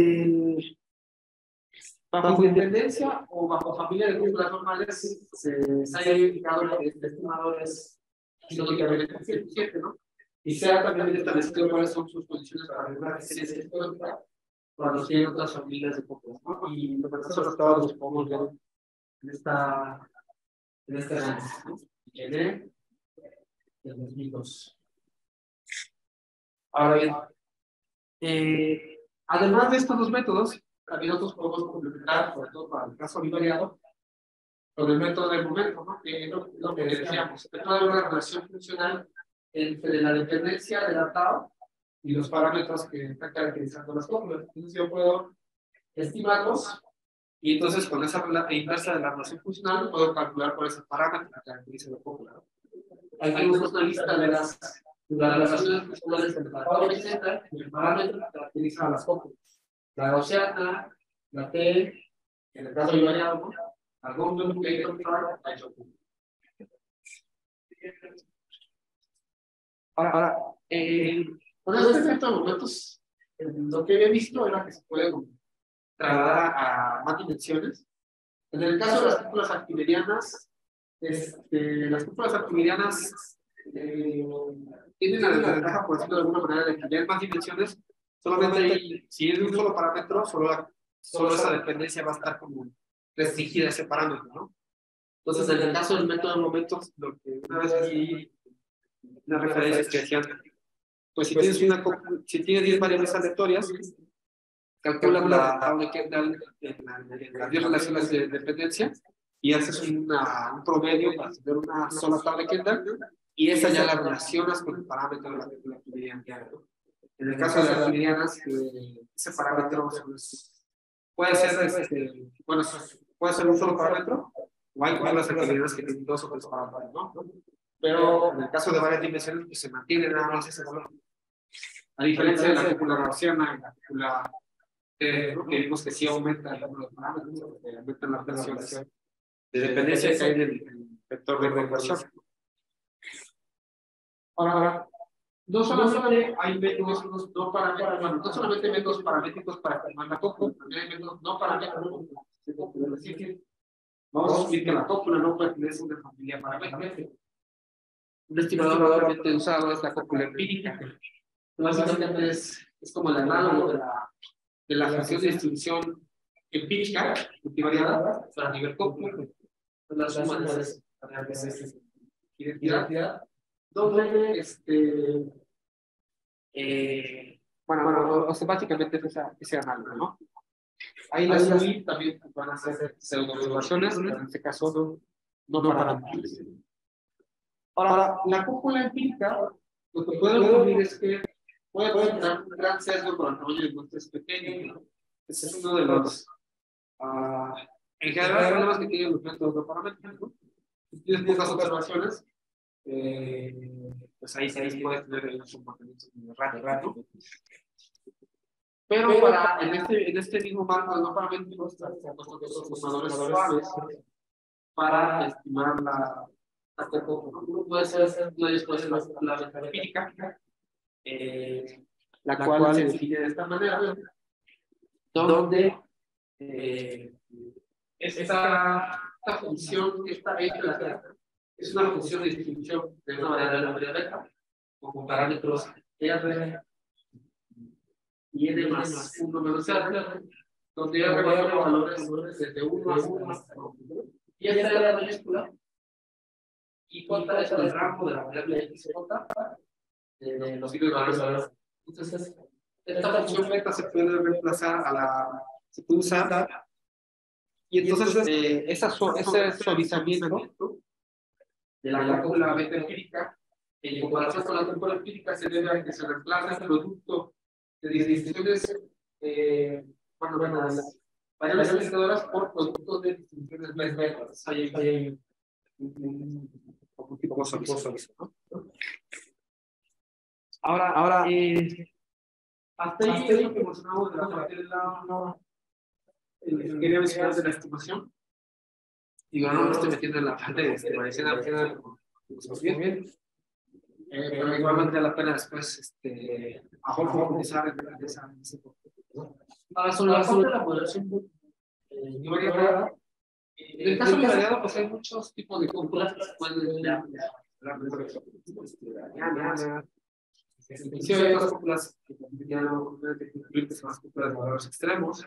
bajo dependencia o bajo familia de cúpulas normales se ha identificado que este estimador es históricamente 107, ¿no? Y se ha también establecido cuáles son sus posiciones para regular eficiencia histórica cuando tienen otras familias de cúpulas, ¿no? Y los resultados los podemos ver en este análisis, ¿no? En el 2002. Ahora bien, además de estos dos métodos, también nosotros podemos complementar, sobre todo para el caso bivariado, con el método del momento, ¿no? Que es lo que decíamos, puede haber una relación funcional entre la dependencia del tau y los parámetros que están caracterizando las cópulas. Entonces yo puedo estimarlos y entonces con esa inversa de la relación funcional puedo calcular cuál es el parámetro que caracteriza la cópula. Aquí tenemos una lista de las relaciones funcionales entre la tau Z y el parámetro que caracteriza a las cópulas. La gaussiana, la T, en el caso bivariado, ¿no? Algún duplicator chart ha hecho. Ahora, con este efecto de momentos, lo que había visto era que se puede trasladar a más dimensiones. En el caso de las cúpulas arquimedianas, las cúpulas arquimedianas tienen la desventaja, por decirlo de alguna manera, de que ya en más dimensiones, solamente si es de un solo parámetro, solo esa dependencia va a estar como restringida a ese parámetro, ¿no? Entonces, en el caso del método de momentos, lo que una vez vi una referencia que decían, pues si tienes 10 variables aleatorias, calculas las 10 relaciones de dependencia y haces un promedio para tener una sola tabla Kendall y esa ya la relacionas con el parámetro de la arquimediana. En el caso de las arquimedianas, ese parámetro puede ser, puede ser un solo parámetro o hay las arquimedianas que tienen dos o tres parámetros, ¿no? Pero en el caso de varias dimensiones, pues se mantiene nada más ese valor. A diferencia de la cúpula gaussiana, la cúpula que vimos que sí aumenta el número de parámetros, porque aumentan las relaciones de dependencia que hay en el vector de conversión. Ahora, no solamente hay métodos no paramétricos, no solamente métodos paramétricos para estimar la cópula, también hay métodos no paramétricos. Es decir, que vamos a asumir que la cópula no pertenece a una familia paramétrica. Un estimador normalmente usado es la cópula empírica. Básicamente es como el análogo de la función de distribución empírica multivariada para nivel cópula. La suma de las identidad donde básicamente es ese análogo, ¿no? Ahí las UI también van a hacer pseudo-observaciones, pero en este caso no paramétricas. Ahora, la cúpula empírica, lo que puede ocurrir es que puede tener un gran sesgo con el tamaño de muestras pequeñas, ¿no? Ese es uno de los, en general, problemas que tienen los métodos no paramétricos, ¿no? Si tienes pocas observaciones, pues ahí puedes tener un comportamiento rápido, ¿no? Pero en este mismo marco de no paramétricos, los sumadores suaves para estimar la cópula. Puede ser la ventana empírica, la cual se define de esta manera, donde esta función, esta es una función de distribución de una variable beta con parámetros R y N más 1 menos R, donde R va a dar valores desde 1 a 1 y esta es la mayúscula y J es el rango de la variable X y J de los valores. Entonces, esta función beta se puede reemplazar se puede usar Y entonces ese suavizamiento de la cúpula beta empírica, en comparación con la cúpula empírica, se debe a que se reemplaza el producto de distinciones, las variables indexadoras por productos de distinciones betas. Hay un tipo de suavización, ¿no? Ahora, hasta ahí es lo que mencionamos de la parte de la quería mencionar de la estimación. Digo, no me estoy metiendo en la parte de estimación, bien. Pero igual valdría la pena después a profundizar en ese punto. Ahora, sobre la parte de la modelación variada, en el caso de variado, pues hay muchos tipos de cúpulas que se pueden emplear. Inclusive hay otras cúpulas que ya no incluir que son las cúpulas de valores extremos.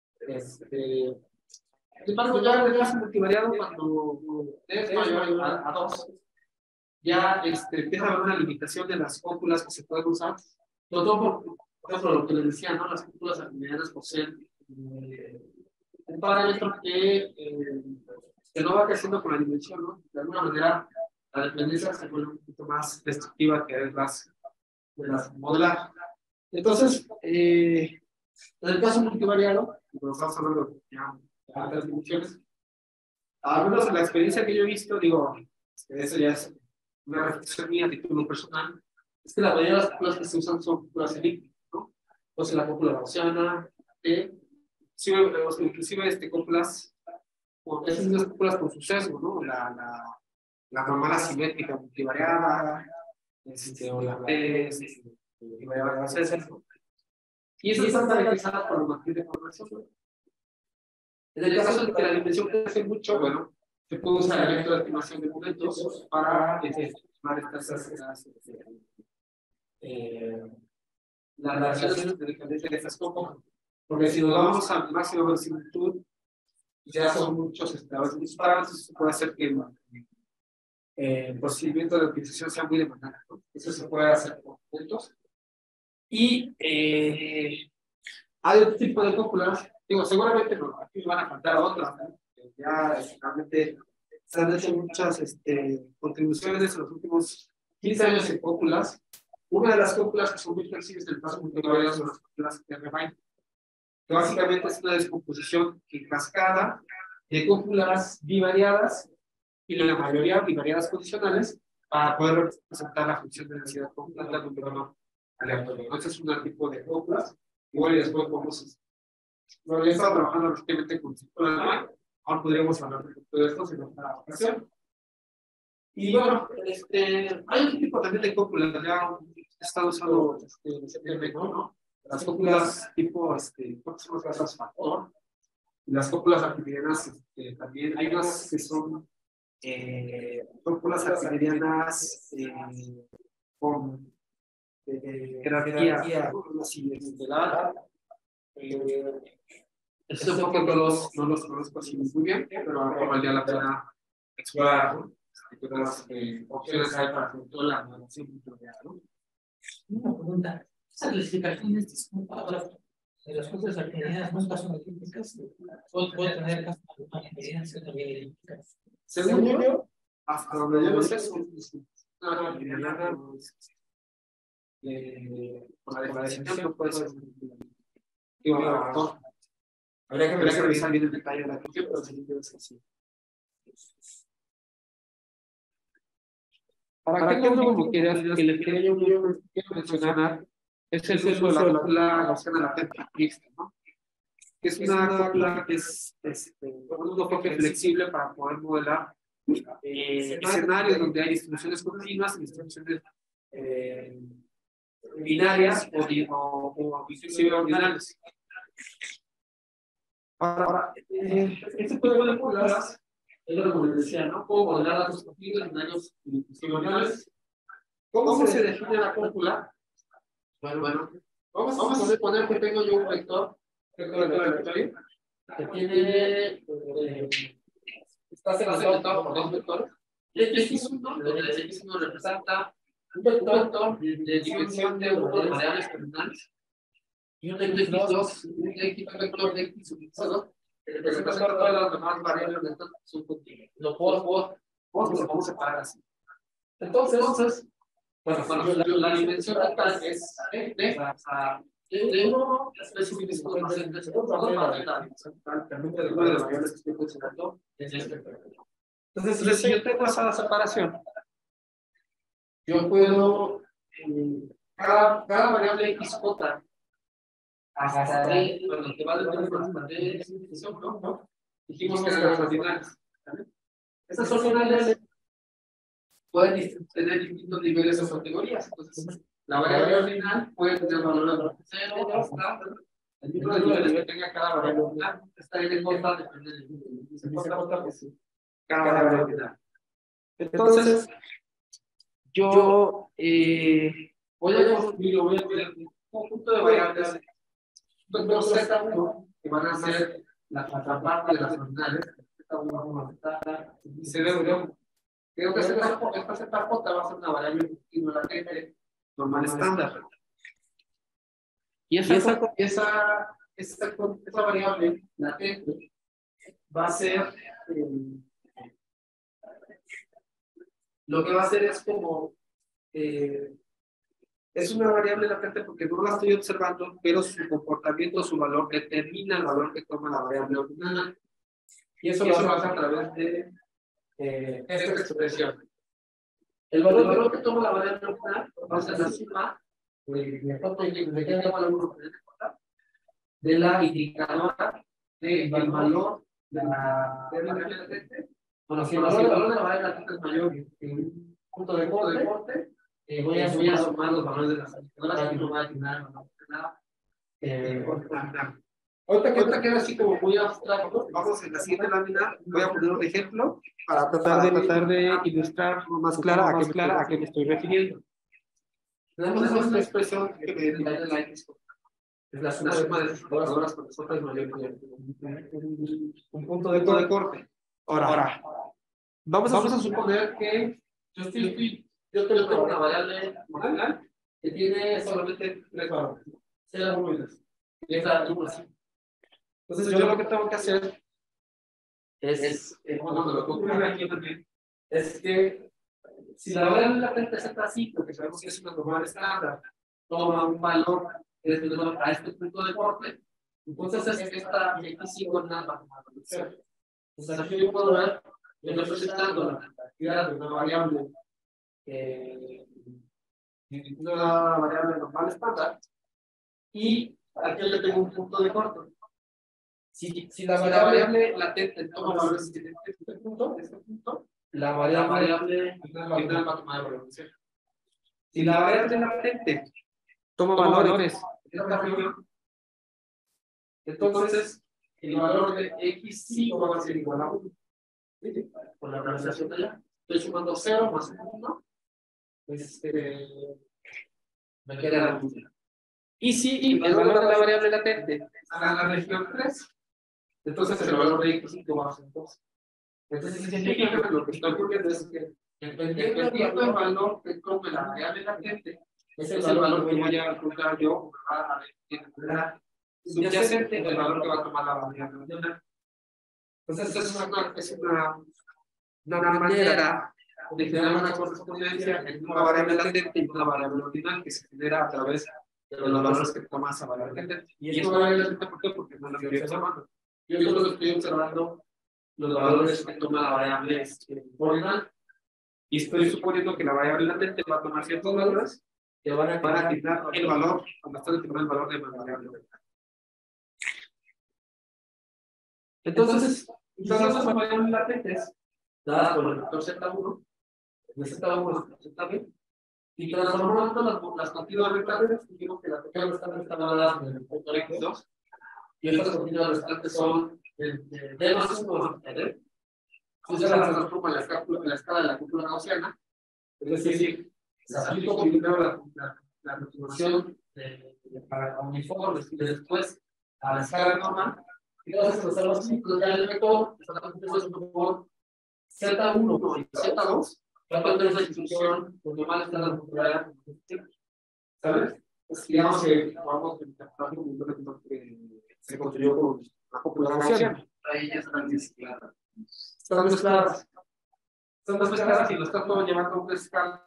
Sin embargo, ya en el caso multivariado, cuando es mayor a 2, ya empieza a haber una limitación de las cúpulas que se pueden usar. Sobre todo por ejemplo, lo que les decía, ¿no? Las cúpulas arquimedianas poseen un parámetro que no va creciendo con la dimensión, ¿no? De alguna manera, la dependencia se vuelve un poquito más destructiva que es de las modelar. Entonces, en el caso multivariado, cuando estamos hablando de altas dimensiones, al menos en la experiencia que yo he visto, digo, eso ya es una reflexión mía a título personal, es que la mayoría de las cúpulas que se usan son cúpulas elípticas, ¿no? Entonces la cúpula gaussiana, inclusive cúpulas, o esas mismas cúpulas con su sesgo, ¿no? La normal asimétrica multivariada, o la T, multivariada con sesgo. Y eso está caracterizada por la matriz de formación, ¿no? En el caso de que la dimensión crece mucho, bueno, se puede usar el método de estimación de momentos para estimar las relaciones de dependencia de estas cúpulas. Porque si nos vamos al máximo de similitud, ya son muchos parámetros, eso puede hacer que el procedimiento de optimización sea muy demandante, ¿no? Eso se puede hacer por momentos. Y hay otro tipo de cúpulas, digo, seguramente no, aquí van a faltar otras, ¿no? Ya realmente se han hecho muchas contribuciones en los últimos 15 años en cúpulas. Una de las cúpulas que son muy flexibles en el caso multivariado son las cúpulas de Revine, que básicamente es una descomposición en cascada de cúpulas bivariadas y la mayoría bivariadas condicionales para poder representar la función de densidad completa de un programa aleatorio. Entonces es un tipo de cúpulas. Igual y después podemos. Bueno, ya he estado trabajando recientemente con cúpulas. Ahora podríamos hablar de esto en otra ocasión. Y bueno, hay un tipo también de cúpulas. Ya he estado usando recientemente, ¿no? Las cúpulas tipo, próximas casas factor. Las cúpulas arquimedianas también. Hay unas que son cúpulas arquimedianas con jerarquía así estelar. Estos enfoques no los conozco así muy bien, pero a lo mejor valdría la pena explorar, ¿no? ¿Qué opciones hay para toda la modelación multivariada, ¿no? Una pregunta. ¿Esas clasificaciones de las cosas arquimedianas nunca son elípticas? ¿Puede tener casos arquimedianas que también elípticas? Según yo, hasta donde yo lo sé, son una arquimediana con la definición no puede ser. Digo, habría que revisar bien el detalle de la cuestión, pero sí debe ser así. ¿Para qué último que les quería yo quiero mencionar es el uso de la cúpula gaussiana latente mixta, ¿no? Que es una cúpula que es un enfoque flexible para poder modelar escenarios donde hay distribuciones continuas y distribuciones binarias o inclusive ordinales. Ahora, este tipo de cúpulas es lo que les decía, ¿no? Puedo modelar datos continuos, binarios y ordinales. ¿Cómo se define la cúpula? Bueno, vamos a suponer que tengo yo un vector que tiene está segmentado por dos vectores. X1 representa un vector de dimensión de variables terminales y un X2, un vector de X utilizado representación de todas las demás variables de esta son continuas. Lo podemos separar así. Entonces, bueno, la dimensión total es de uno específico más el de segundo, la dimensión total también de las variables que estoy considerando en este periodo. Entonces, si yo tengo esa separación, yo puedo, cada variable x j hasta ahí, bueno, que va a depender de la definición, ¿no? Dijimos que eran las ordinales. Estas ordinales pueden tener distintos niveles o categorías. Entonces, la variable ordinal puede tener valores de 0 hasta el número de niveles que tenga cada variable ordinal. Esta N consta depende del nivel. Cada variable ordinal. Entonces, yo voy a construir un conjunto de variables vector Z1 que van a ser la contraparte de las ordinales. Z1 y CD1. Creo que esta ZJ va a ser una variable continua latente normal estándar. Y esa variable latente va a ser lo que va a hacer es como es una variable latente porque no la estoy observando, pero su comportamiento, su valor determina el valor que toma la variable ordinal. Y eso lo hace a través de esta expresión. El valor que toma la variable ordinal va a ser la suma de la indicadora del valor de la variable latente. Bueno, si el valor de la variable latente es mayor que un punto de corte, voy a sumar los valores de las indicadoras y no voy a tener nada. Ahorita queda así como muy abstracto. Vamos en la siguiente lámina. Voy a poner un ejemplo para tratar de ilustrar más clara a qué me estoy refiriendo. Tenemos esta expresión que me da la X. Es la suma de las indicadores con nosotros es mayor que un punto de corte. Ahora, vamos a suponer que yo tengo una variable ordinal que tiene solamente 3 valores. 0, 1 y 2. Y es la número 5. Entonces, yo lo que tengo que hacer es, lo que ocurre aquí también, es que si la variable latente Z5, que sabemos que es una normal estándar, toma un valor que es menor a este punto de corte, entonces esta X5 nada va a tomar 0. Entonces, aquí yo puedo ver, yo estoy representando la cantidad de una variable normal estándar, y aquí le tengo un punto de corte. Si la variable latente toma valores de este punto, la variable final va a tomar valores. Si la variable latente toma valores de esta región, entonces el valor de X5 va a ser igual a 1. Por la organización de allá. Estoy sumando 0 más 1. Me queda la 1. Y si el valor de la variable latente está en la región 3, entonces el valor de X5 va a ser 2. Entonces significa que lo que está ocurriendo es que dependiendo del valor que tome la variable latente, ese es el valor que voy a encontrar yo, subyacente el valor que va a tomar la variable ordinal. Entonces es una manera de generar una correspondencia entre una variable latente y una variable ordinal que se genera a través de los valores que toma esa variable latente. Y esto va a ser ¿por qué? Porque no lo estoy observando. Yo solo estoy observando los valores que toma la variable ordinal y estoy suponiendo que la variable latente va a tomar ciertos valores que van a determinar el valor, cuando está determinando el valor de la variable ordinal. Entonces, usando las variables latentes dadas por el vector Z1, de Z1 a Z2, y transformando las continuas restantes, dijimos que las continuas restantes están dadas en el vector X2, y estas continuas restantes son D más 1 de D. Entonces se las transforma en la escala de la cúpula gaussiana, es decir, se aplica primero la transformación para uniformes y después a la escala normal. Y entonces empezamos así, entonces ya el vector está compuesto por Z1 y Z2, ya cuando es la distribución normal está la popularidad, ¿sabes? Pues digamos que vamos a interpretar un vector que se construyó con la cúpula gaussiana. Ahí ya están mezcladas. Están mezcladas. Están mezcladas y lo está todo llevando a una escala.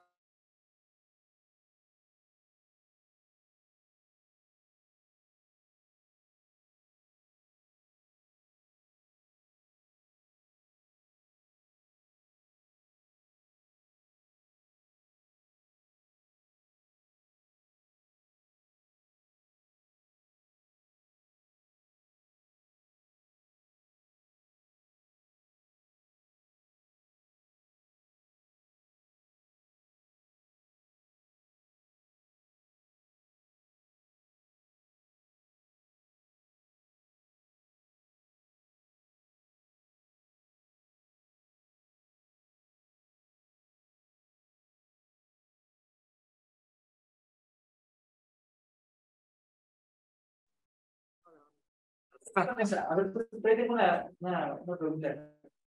A ver, pues, tengo una pregunta.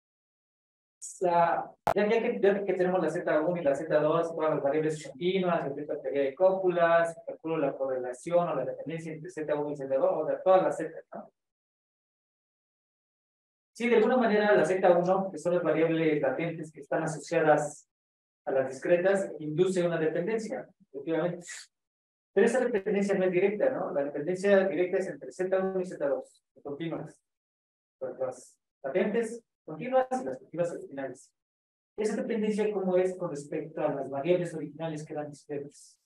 Ya que tenemos la Z1 y la Z2, todas las variables continuas, el la teoría de cópulas, calculo la correlación o la dependencia entre Z1 y Z2, o sea, todas las Z, ¿no? Sí, de alguna manera la Z1, que son las variables latentes que están asociadas a las discretas, induce una dependencia, efectivamente. Pero esa dependencia no es directa, ¿no? La dependencia directa es entre Z1 y Z2, continuas. Las latentes continuas y las continuas originales. Esa dependencia, ¿cómo es con respecto a las variables originales que eran discretas?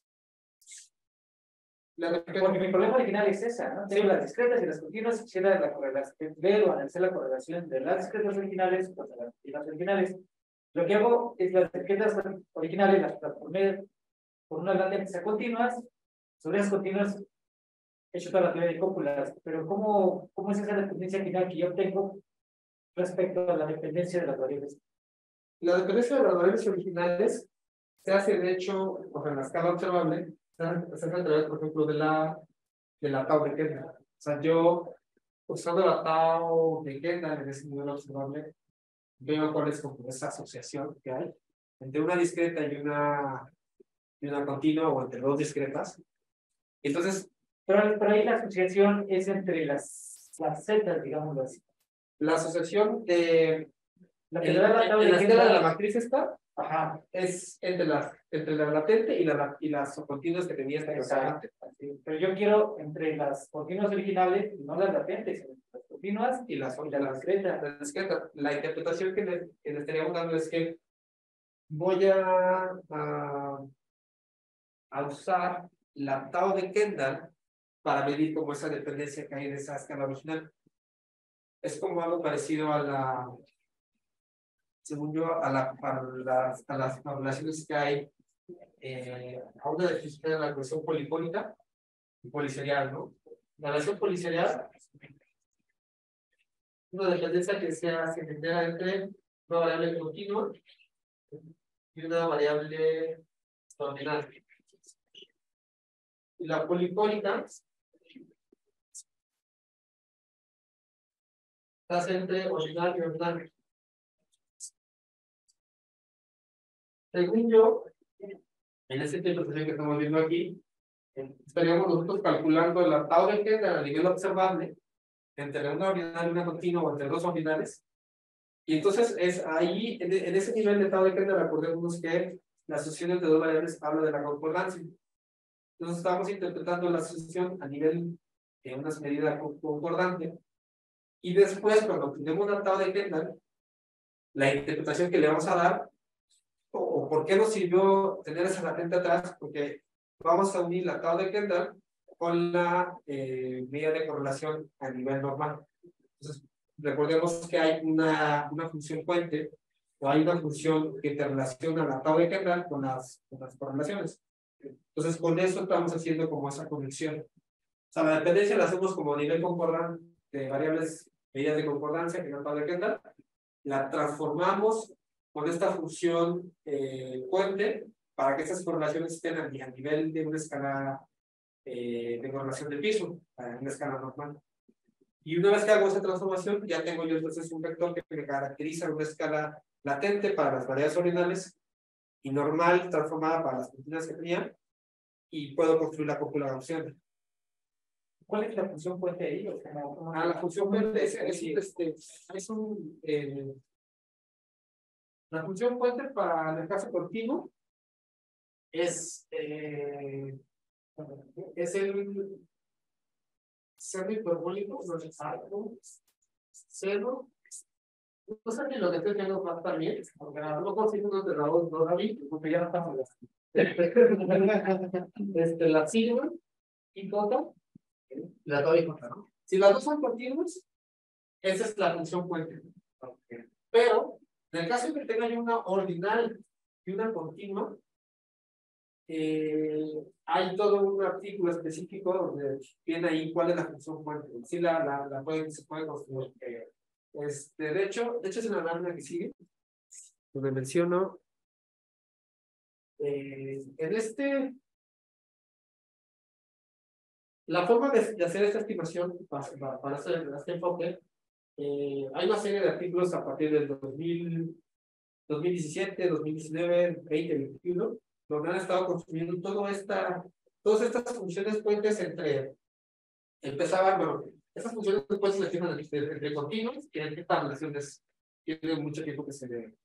Porque mi problema original es esa, ¿no? Tengo las discretas y las continuas, quisiera la correlación, ver o analizar la correlación de las discretas originales con las continuas originales. Lo que hago es las discretas originales las transformé por unas latentes a continuas, sobre esas continuas he hecho toda la teoría de cópulas, pero ¿cómo es esa dependencia final que yo tengo respecto a la dependencia de las variables? La dependencia de las variables originales se hace, de hecho, o sea, en la escala observable, se hace a través, por ejemplo, de la tau de Kendall. O sea, yo, usando la tau de Kendall en ese nivel observable, veo cuál es como esa asociación que hay entre una discreta y una continua, o entre dos discretas. Entonces, pero ahí la asociación es entre las Z, digamos así. la asociación de La que le da la tabla en la de escala de la matriz esta, ajá, es entre la latente y las continuas que tenía esta exacto. Pero yo quiero entre las continuas originales, no las latentes, sino las continuas y las discretas. discretas. La interpretación que le estaríamos dando es que voy a usar la tau de Kendall para medir como esa dependencia que hay en esa escala original. Es como algo parecido a según yo, a las relaciones que hay a una definición de la relación polifónica y poliserial, ¿no? La relación poliserial es una dependencia que se genera entre una variable continua y una variable ordinal. Y la polifónica está entre ordinal y ordinal. Según yo, en esta interpretación que estamos viendo aquí, estaríamos nosotros calculando la tau de Kendall a nivel observable entre una ordinal y una continua, o entre dos ordinales. Y entonces es ahí, en ese nivel de tau de Kendall, recordemos que la asociación entre dos variables habla de la concordancia. Entonces estamos interpretando la asociación a nivel de una medida concordante. Y después, cuando obtenemos la tau de Kendall, la interpretación que le vamos a dar, o por qué nos sirvió tener esa latente atrás, porque vamos a unir la tau de Kendall con la medida de correlación a nivel normal. Entonces, recordemos que hay una función puente, o hay una función que te relaciona la tau de Kendall con las correlaciones. Entonces, con eso estamos haciendo como esa conexión. O sea, la dependencia la hacemos como nivel concordante de variables, medidas de concordancia, que es la tau de Kendall. La transformamos con esta función puente para que esas correlaciones estén a nivel de una escala de correlación del piso, en una escala normal. Y una vez que hago esa transformación, ya tengo yo entonces un vector que me caracteriza una escala latente para las variables ordinales y normal transformada para las continuas que tenía, y puedo construir la cópula gaussiana. ¿Cuál es la función puente ahí? O sea, La función puente la función puente para el caso continuo es el seno hiperbólico, seno. No sé ni lo que estoy viendo más también, porque a lo mejor si uno de los David, porque ya no estamos la sigma y cota, la toda y cota, ¿no? Si las dos son continuas, esa es la función puente. Pero, en el caso de que tenga yo una ordinal y una continua, hay todo un artículo específico donde viene ahí cuál es la función puente. Sí, se puede construir. De hecho es una lámina que sigue, donde menciono la forma de hacer esta estimación para este enfoque. Hay una serie de artículos a partir del 2017, 2019, 2021, donde han estado construyendo todas estas funciones puentes esas funciones puentes se estiman entre continuos, que esta relación tiene mucho tiempo que se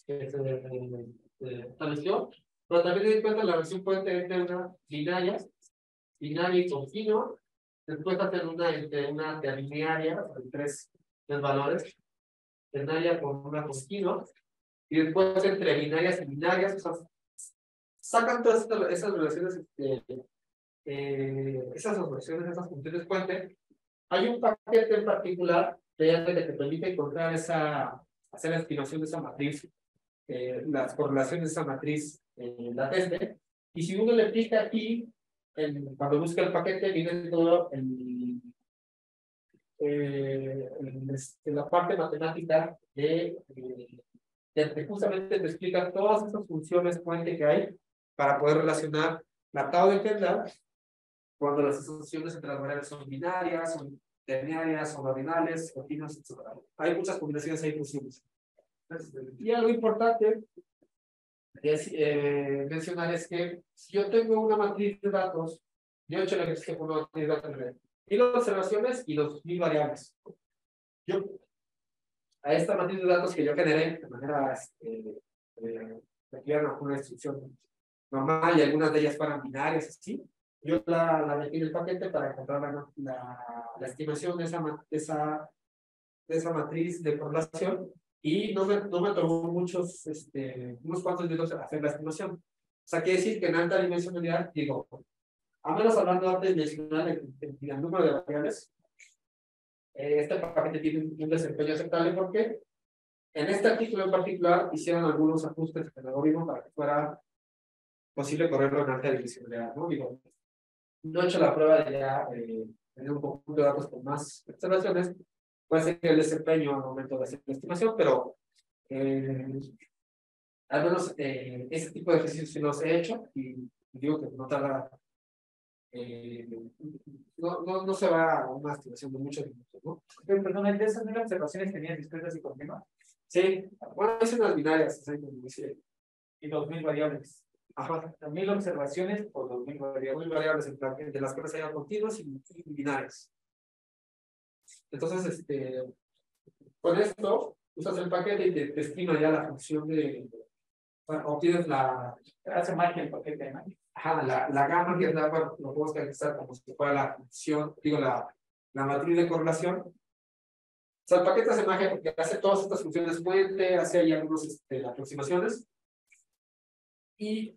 estableció, pero también en cuenta la relación puente entre una binaria y continua, después hacer entre una terlinearia, de tres valores, ternaria con una continua, y después entre binarias y binarias, o sea, sacan todas esas relaciones, esas operaciones, esas funciones puente. Hay un paquete en particular que te permite encontrar hacer la estimación de esa matriz, las correlaciones de esa matriz latente, y si uno le pica aquí, cuando busca el paquete, viene todo en la parte matemática que justamente te explica todas esas funciones puente que hay para poder relacionar la tau de Kendall cuando las asociaciones entre las variables son binarias, son ternarias, son ordinales, continuas, etc. Hay muchas combinaciones ahí posibles. Y algo importante mencionar es que si yo tengo una matriz de datos, yo he hecho el ejercicio con una matriz de datos y las observaciones y los mil variables. Yo, a esta matriz de datos que yo generé de manera una instrucción normal y algunas de ellas fueran binarias, así, yo la metí en el paquete para encontrar la estimación de esa matriz de correlación. Y no me tomó unos cuantos minutos hacer la estimación. O sea, quiere decir que en alta dimensionalidad, digo, a menos hablando de alta dimensional el número de variables, este paquete tiene un desempeño aceptable porque en este artículo en particular hicieron algunos ajustes en el algoritmo para que fuera posible correrlo en alta dimensionalidad, ¿no? Digo, no he hecho la prueba de ya tener un conjunto de datos con más observaciones. Puede ser que el desempeño al momento de hacer la estimación, pero al menos ese tipo de ejercicios sí los he hecho y digo que no tarda, no se va a una estimación de muchos minutos, ¿no? Pero, perdón, ¿de esas mil observaciones tenían discretas y continuas? Sí, bueno, es unas binarias, Y 2000 variables. Ajá. 2000 observaciones por 2000 variables. 2000 variables entre las cuales hay continuas y binarias. Entonces, con esto, usas el paquete y te estima ya la función obtienes hace magia el paquete, ¿no? Ajá, la gama que da, lo podemos calcular como si fuera la función, digo, la matriz de correlación. O sea, el paquete hace magia porque hace todas estas funciones puente, hace ahí algunas aproximaciones. Y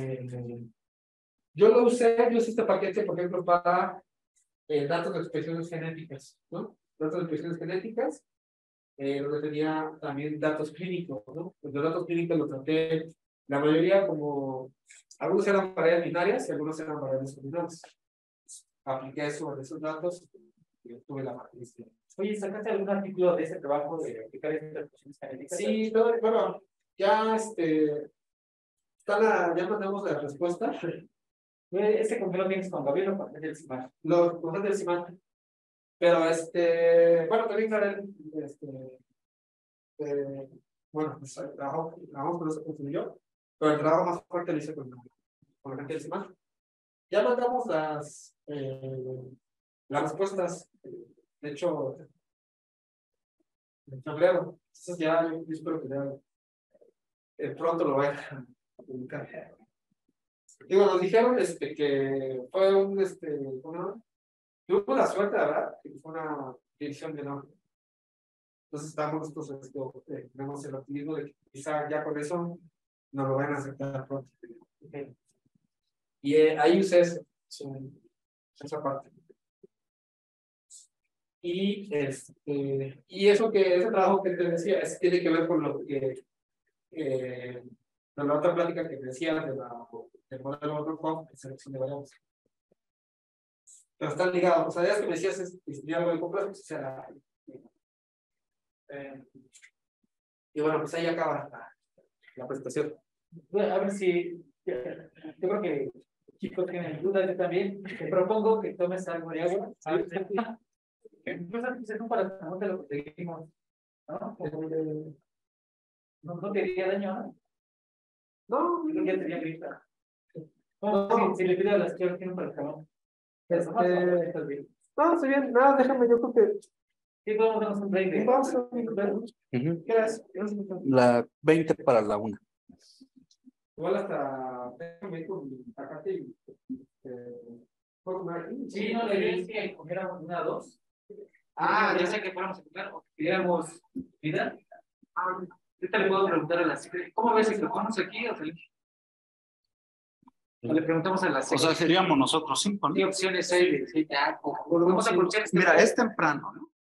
yo usé este paquete, por ejemplo, para datos de expresiones genéticas, ¿no? Datos de expresiones genéticas, donde tenía también datos clínicos, ¿no? Los datos clínicos los traté, la mayoría como, algunos eran variables binarias y algunos eran variables ordinales. Apliqué eso en esos datos y obtuve la matriz. Oye, ¿sacaste algún artículo de ese trabajo de aplicar estas expresiones genéticas? Sí, bueno, ya ya mandamos la respuesta. Ese con qué lo tienes con Gabriel o con el CIMAR. Con el CIMAR. Pero bueno, también Karen, bueno, pues trabajamos con eso construyó, pero el trabajo más fuerte lo hice con la gente del CIMAR. Ya mandamos las respuestas, de hecho, en febrero. Entonces ya, yo espero que ya pronto lo vayan a publicar. Digo, nos dijeron que fue tuvo la suerte, la verdad, que fue una dirección de no. Entonces estamos nosotros, tenemos el optimismo de que quizá ya con eso nos lo van a aceptar pronto. Okay. Y ahí ustedes esa parte. Y eso ese trabajo que te decía, tiene que ver con lo que con la otra plática que te decía del modelo Rooftop de selección de variables. Pero están ligados. O sea, ya que me decías estudiar algo de compras, pues, o sea, y bueno, pues ahí acaba la presentación. Bueno, a ver si yo creo que chicos tienen dudas, yo también. Te propongo que tomes algo de agua. Incluso es un paracetamol de lo que seguimos, ¿no? No te haría daño, ¿no? No, ya tenía grita. Si le pido a las chicas que un paracetamol. No, estoy bien. Nada, déjame, yo creo que. Sí, podemos darnos un break. Gracias. La 20 para la 1. Igual hasta. Déjame ir con acá y. Sí, no, la idea es que cogiéramos una o dos. Ya sé que fuéramos a comer o que pidiéramos vida. Ahorita le puedo preguntar a la secretaria, ¿cómo ves si lo ponemos aquí o le preguntamos a la secretaria? O sea, seríamos nosotros 5, ¿no? ¿Qué opciones hay de decir ya? Vamos a aprovechar Mira, es temprano, ¿no?